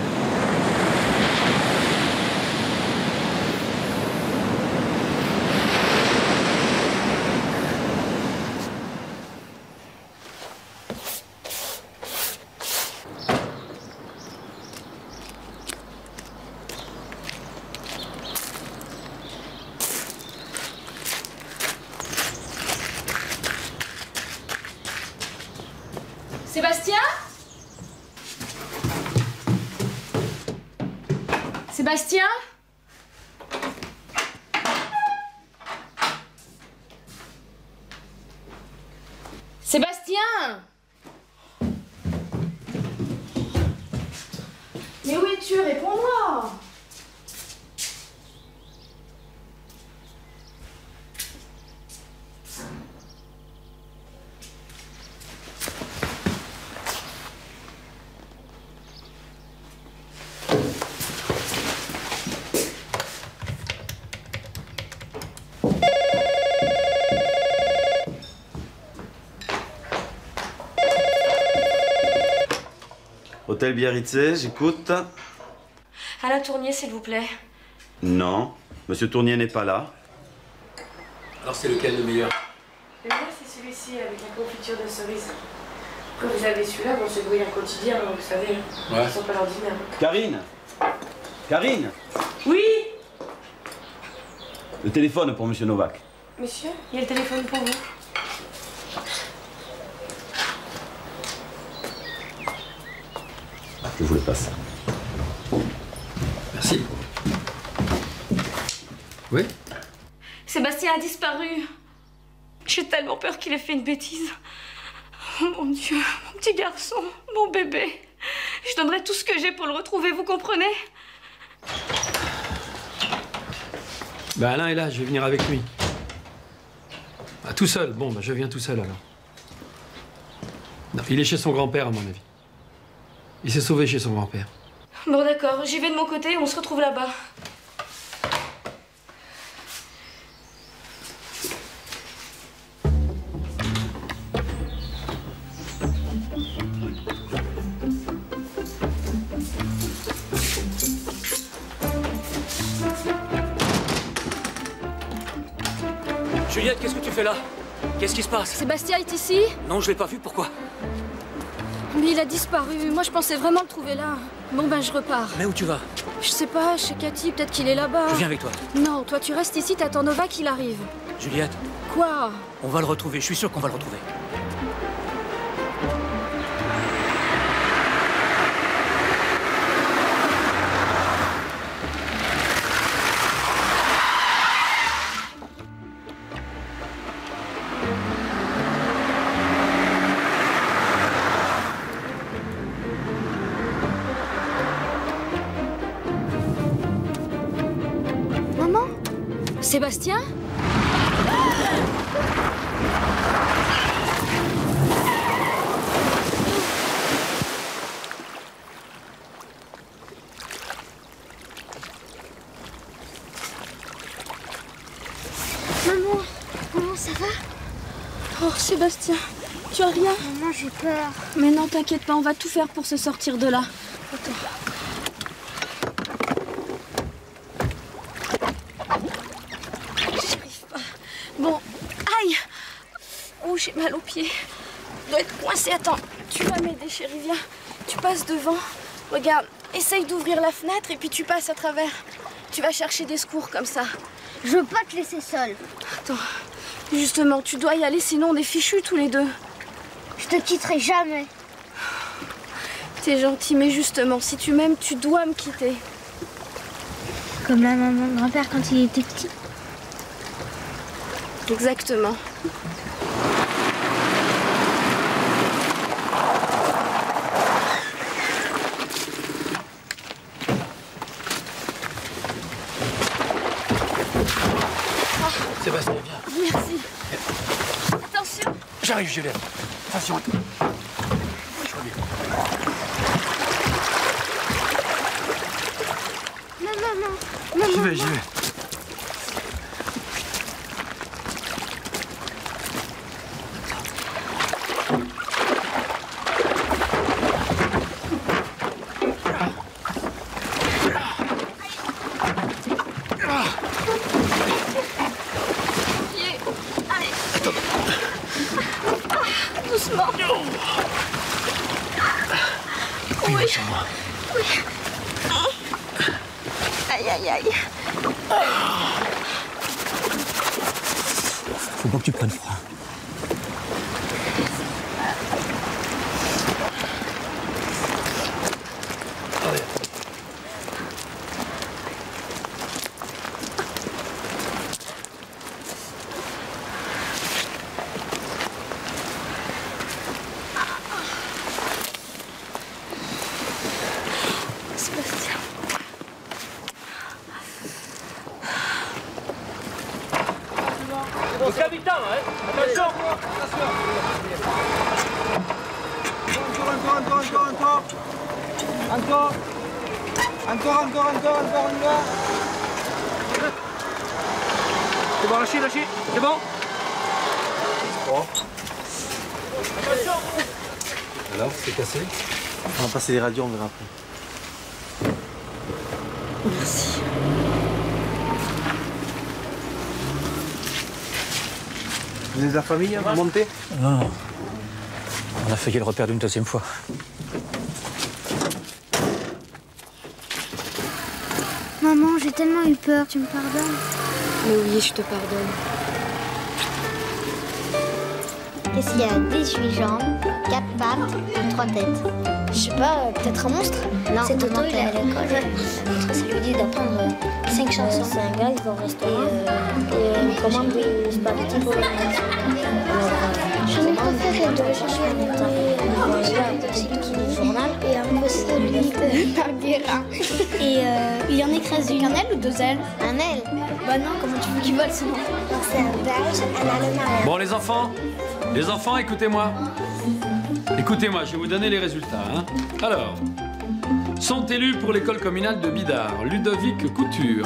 Sébastien? Sébastien? Sébastien? Mais où es-tu? Réponds-moi! Hôtel Biarritz, j'écoute. À la Tournier, s'il vous plaît. Non, Monsieur Tournier n'est pas là. Alors c'est lequel le meilleur? Le meilleur, c'est celui-ci avec la confiture de cerise. Après, vous avez celui-là, bon, c'est brillant quotidien, hein, vous savez. Ouais. Ils sont pas l'ordinaire. Karine! Karine! Oui! Le téléphone pour Monsieur Novak. Monsieur, il y a le téléphone pour vous. Je vous le passe. Merci. Oui? Sébastien a disparu. J'ai tellement peur qu'il ait fait une bêtise. Oh mon Dieu, mon petit garçon, mon bébé. Je donnerai tout ce que j'ai pour le retrouver, vous comprenez? Ben Alain est là, je vais venir avec lui. Ah, tout seul? Bon, ben je viens tout seul alors. Non, il est chez son grand-père à mon avis. Il s'est sauvé chez son grand-père. Bon d'accord, j'y vais de mon côté, on se retrouve là-bas. Juliette, qu'est-ce que tu fais là? Qu'est-ce qui se passe? Sébastien est ici? Non, je l'ai pas vu, pourquoi? Mais il a disparu, moi je pensais vraiment le trouver là. Bon ben je repars. Mais où tu vas? Je sais pas, chez Cathy, peut-être qu'il est là-bas. Je viens avec toi. Non, toi tu restes ici, t'attends Novak, il arrive. Juliette, Quoi? on va le retrouver, je suis sûr qu'on va le retrouver. Maman? Sébastien? Maman, ça va? Oh Sébastien, tu as rien? Maman, j'ai peur. Mais non, t'inquiète pas, on va tout faire pour se sortir de là. Attends. J'y arrive pas. Bon, aïe! Oh, j'ai mal aux pieds. Je dois être coincée. Attends, tu vas m'aider, chérie, viens. Tu passes devant. Regarde, essaye d'ouvrir la fenêtre et puis tu passes à travers. Tu vas chercher des secours comme ça. Je veux pas te laisser seule. Attends, justement, tu dois y aller, sinon on est fichus tous les deux. Je te quitterai jamais. T'es gentil, mais justement, si tu m'aimes, tu dois me quitter. Comme la maman de grand-père quand il était petit. Exactement. Sébastien, viens. Merci. Attention. J'arrive, Juliette. Attention. Je reviens. Non. J'y vais. Doucement. Oui. Oui. Aïe. Faut pas que tu prennes froid. Sébastien. Au capitaine, hein. Attention. Encore, on y va. C'est bon, lâchez. C'est bon. Alors, c'est cassé? On va passer les radios, on verra après. Merci. Vous êtes de la famille, vous montez? Non. On a failli le reperdre une deuxième fois. Maman, j'ai tellement eu peur, tu me pardonnes? Mais oui, je te pardonne. Qu'est-ce qu'il y a? 18 jambes, 4 pattes et 3 têtes. Je sais pas, peut-être un monstre? Non, c'est Toto, il est à l'école. Ça lui dit d'apprendre 5 chansons. C'est un gars, il va au restaurant et on commande des spaghettis pour les J'en ai préféré de rechercher un c'est lui qui lit le journal et après c'est lui Marguera. Et il y en écrase une. Un aile ou 2 ailes? Un aile. Bah non, comment tu veux qu'il vole sinon? C'est un belge, un allemand. Bon, les enfants, écoutez-moi. Écoutez-moi, je vais vous donner les résultats. Hein. Alors, sont élus pour l'école communale de Bidart, Ludovic Couture.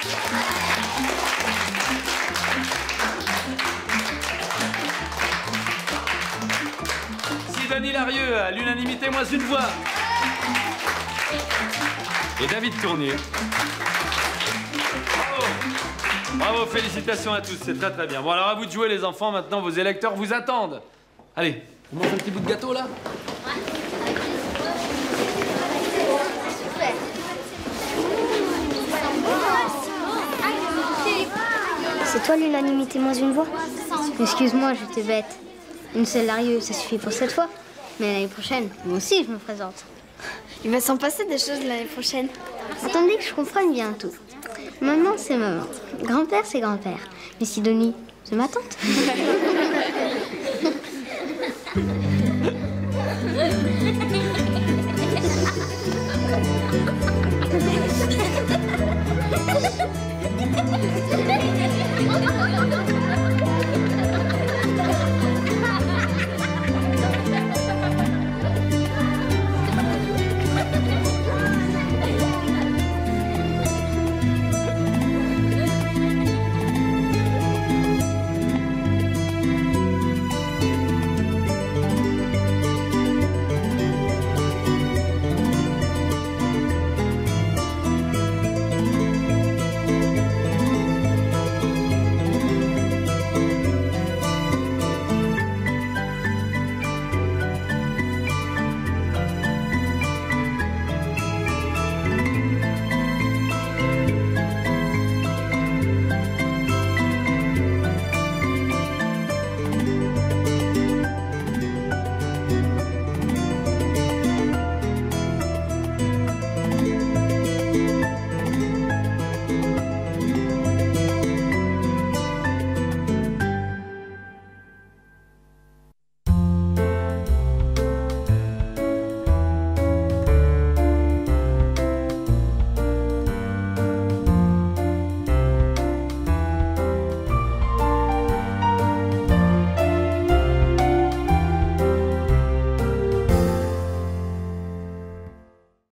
Sidonie Larieux, à l'unanimité, moins une voix. Et David Tournier. Bravo, félicitations à tous, c'est très très bien. Bon, alors à vous de jouer les enfants, maintenant vos électeurs vous attendent. Allez, on mange un petit bout de gâteau là? C'est toi l'unanimité moins une voix? Excuse-moi, j'étais bête. Une seule Larieux, ça suffit pour cette fois. Mais l'année prochaine, moi aussi je me présente. Il va s'en passer des choses l'année prochaine. Attendez que je comprenne bien tout. Maman, c'est maman. Grand-père, c'est grand-père. Mais Sidonie, c'est ma tante.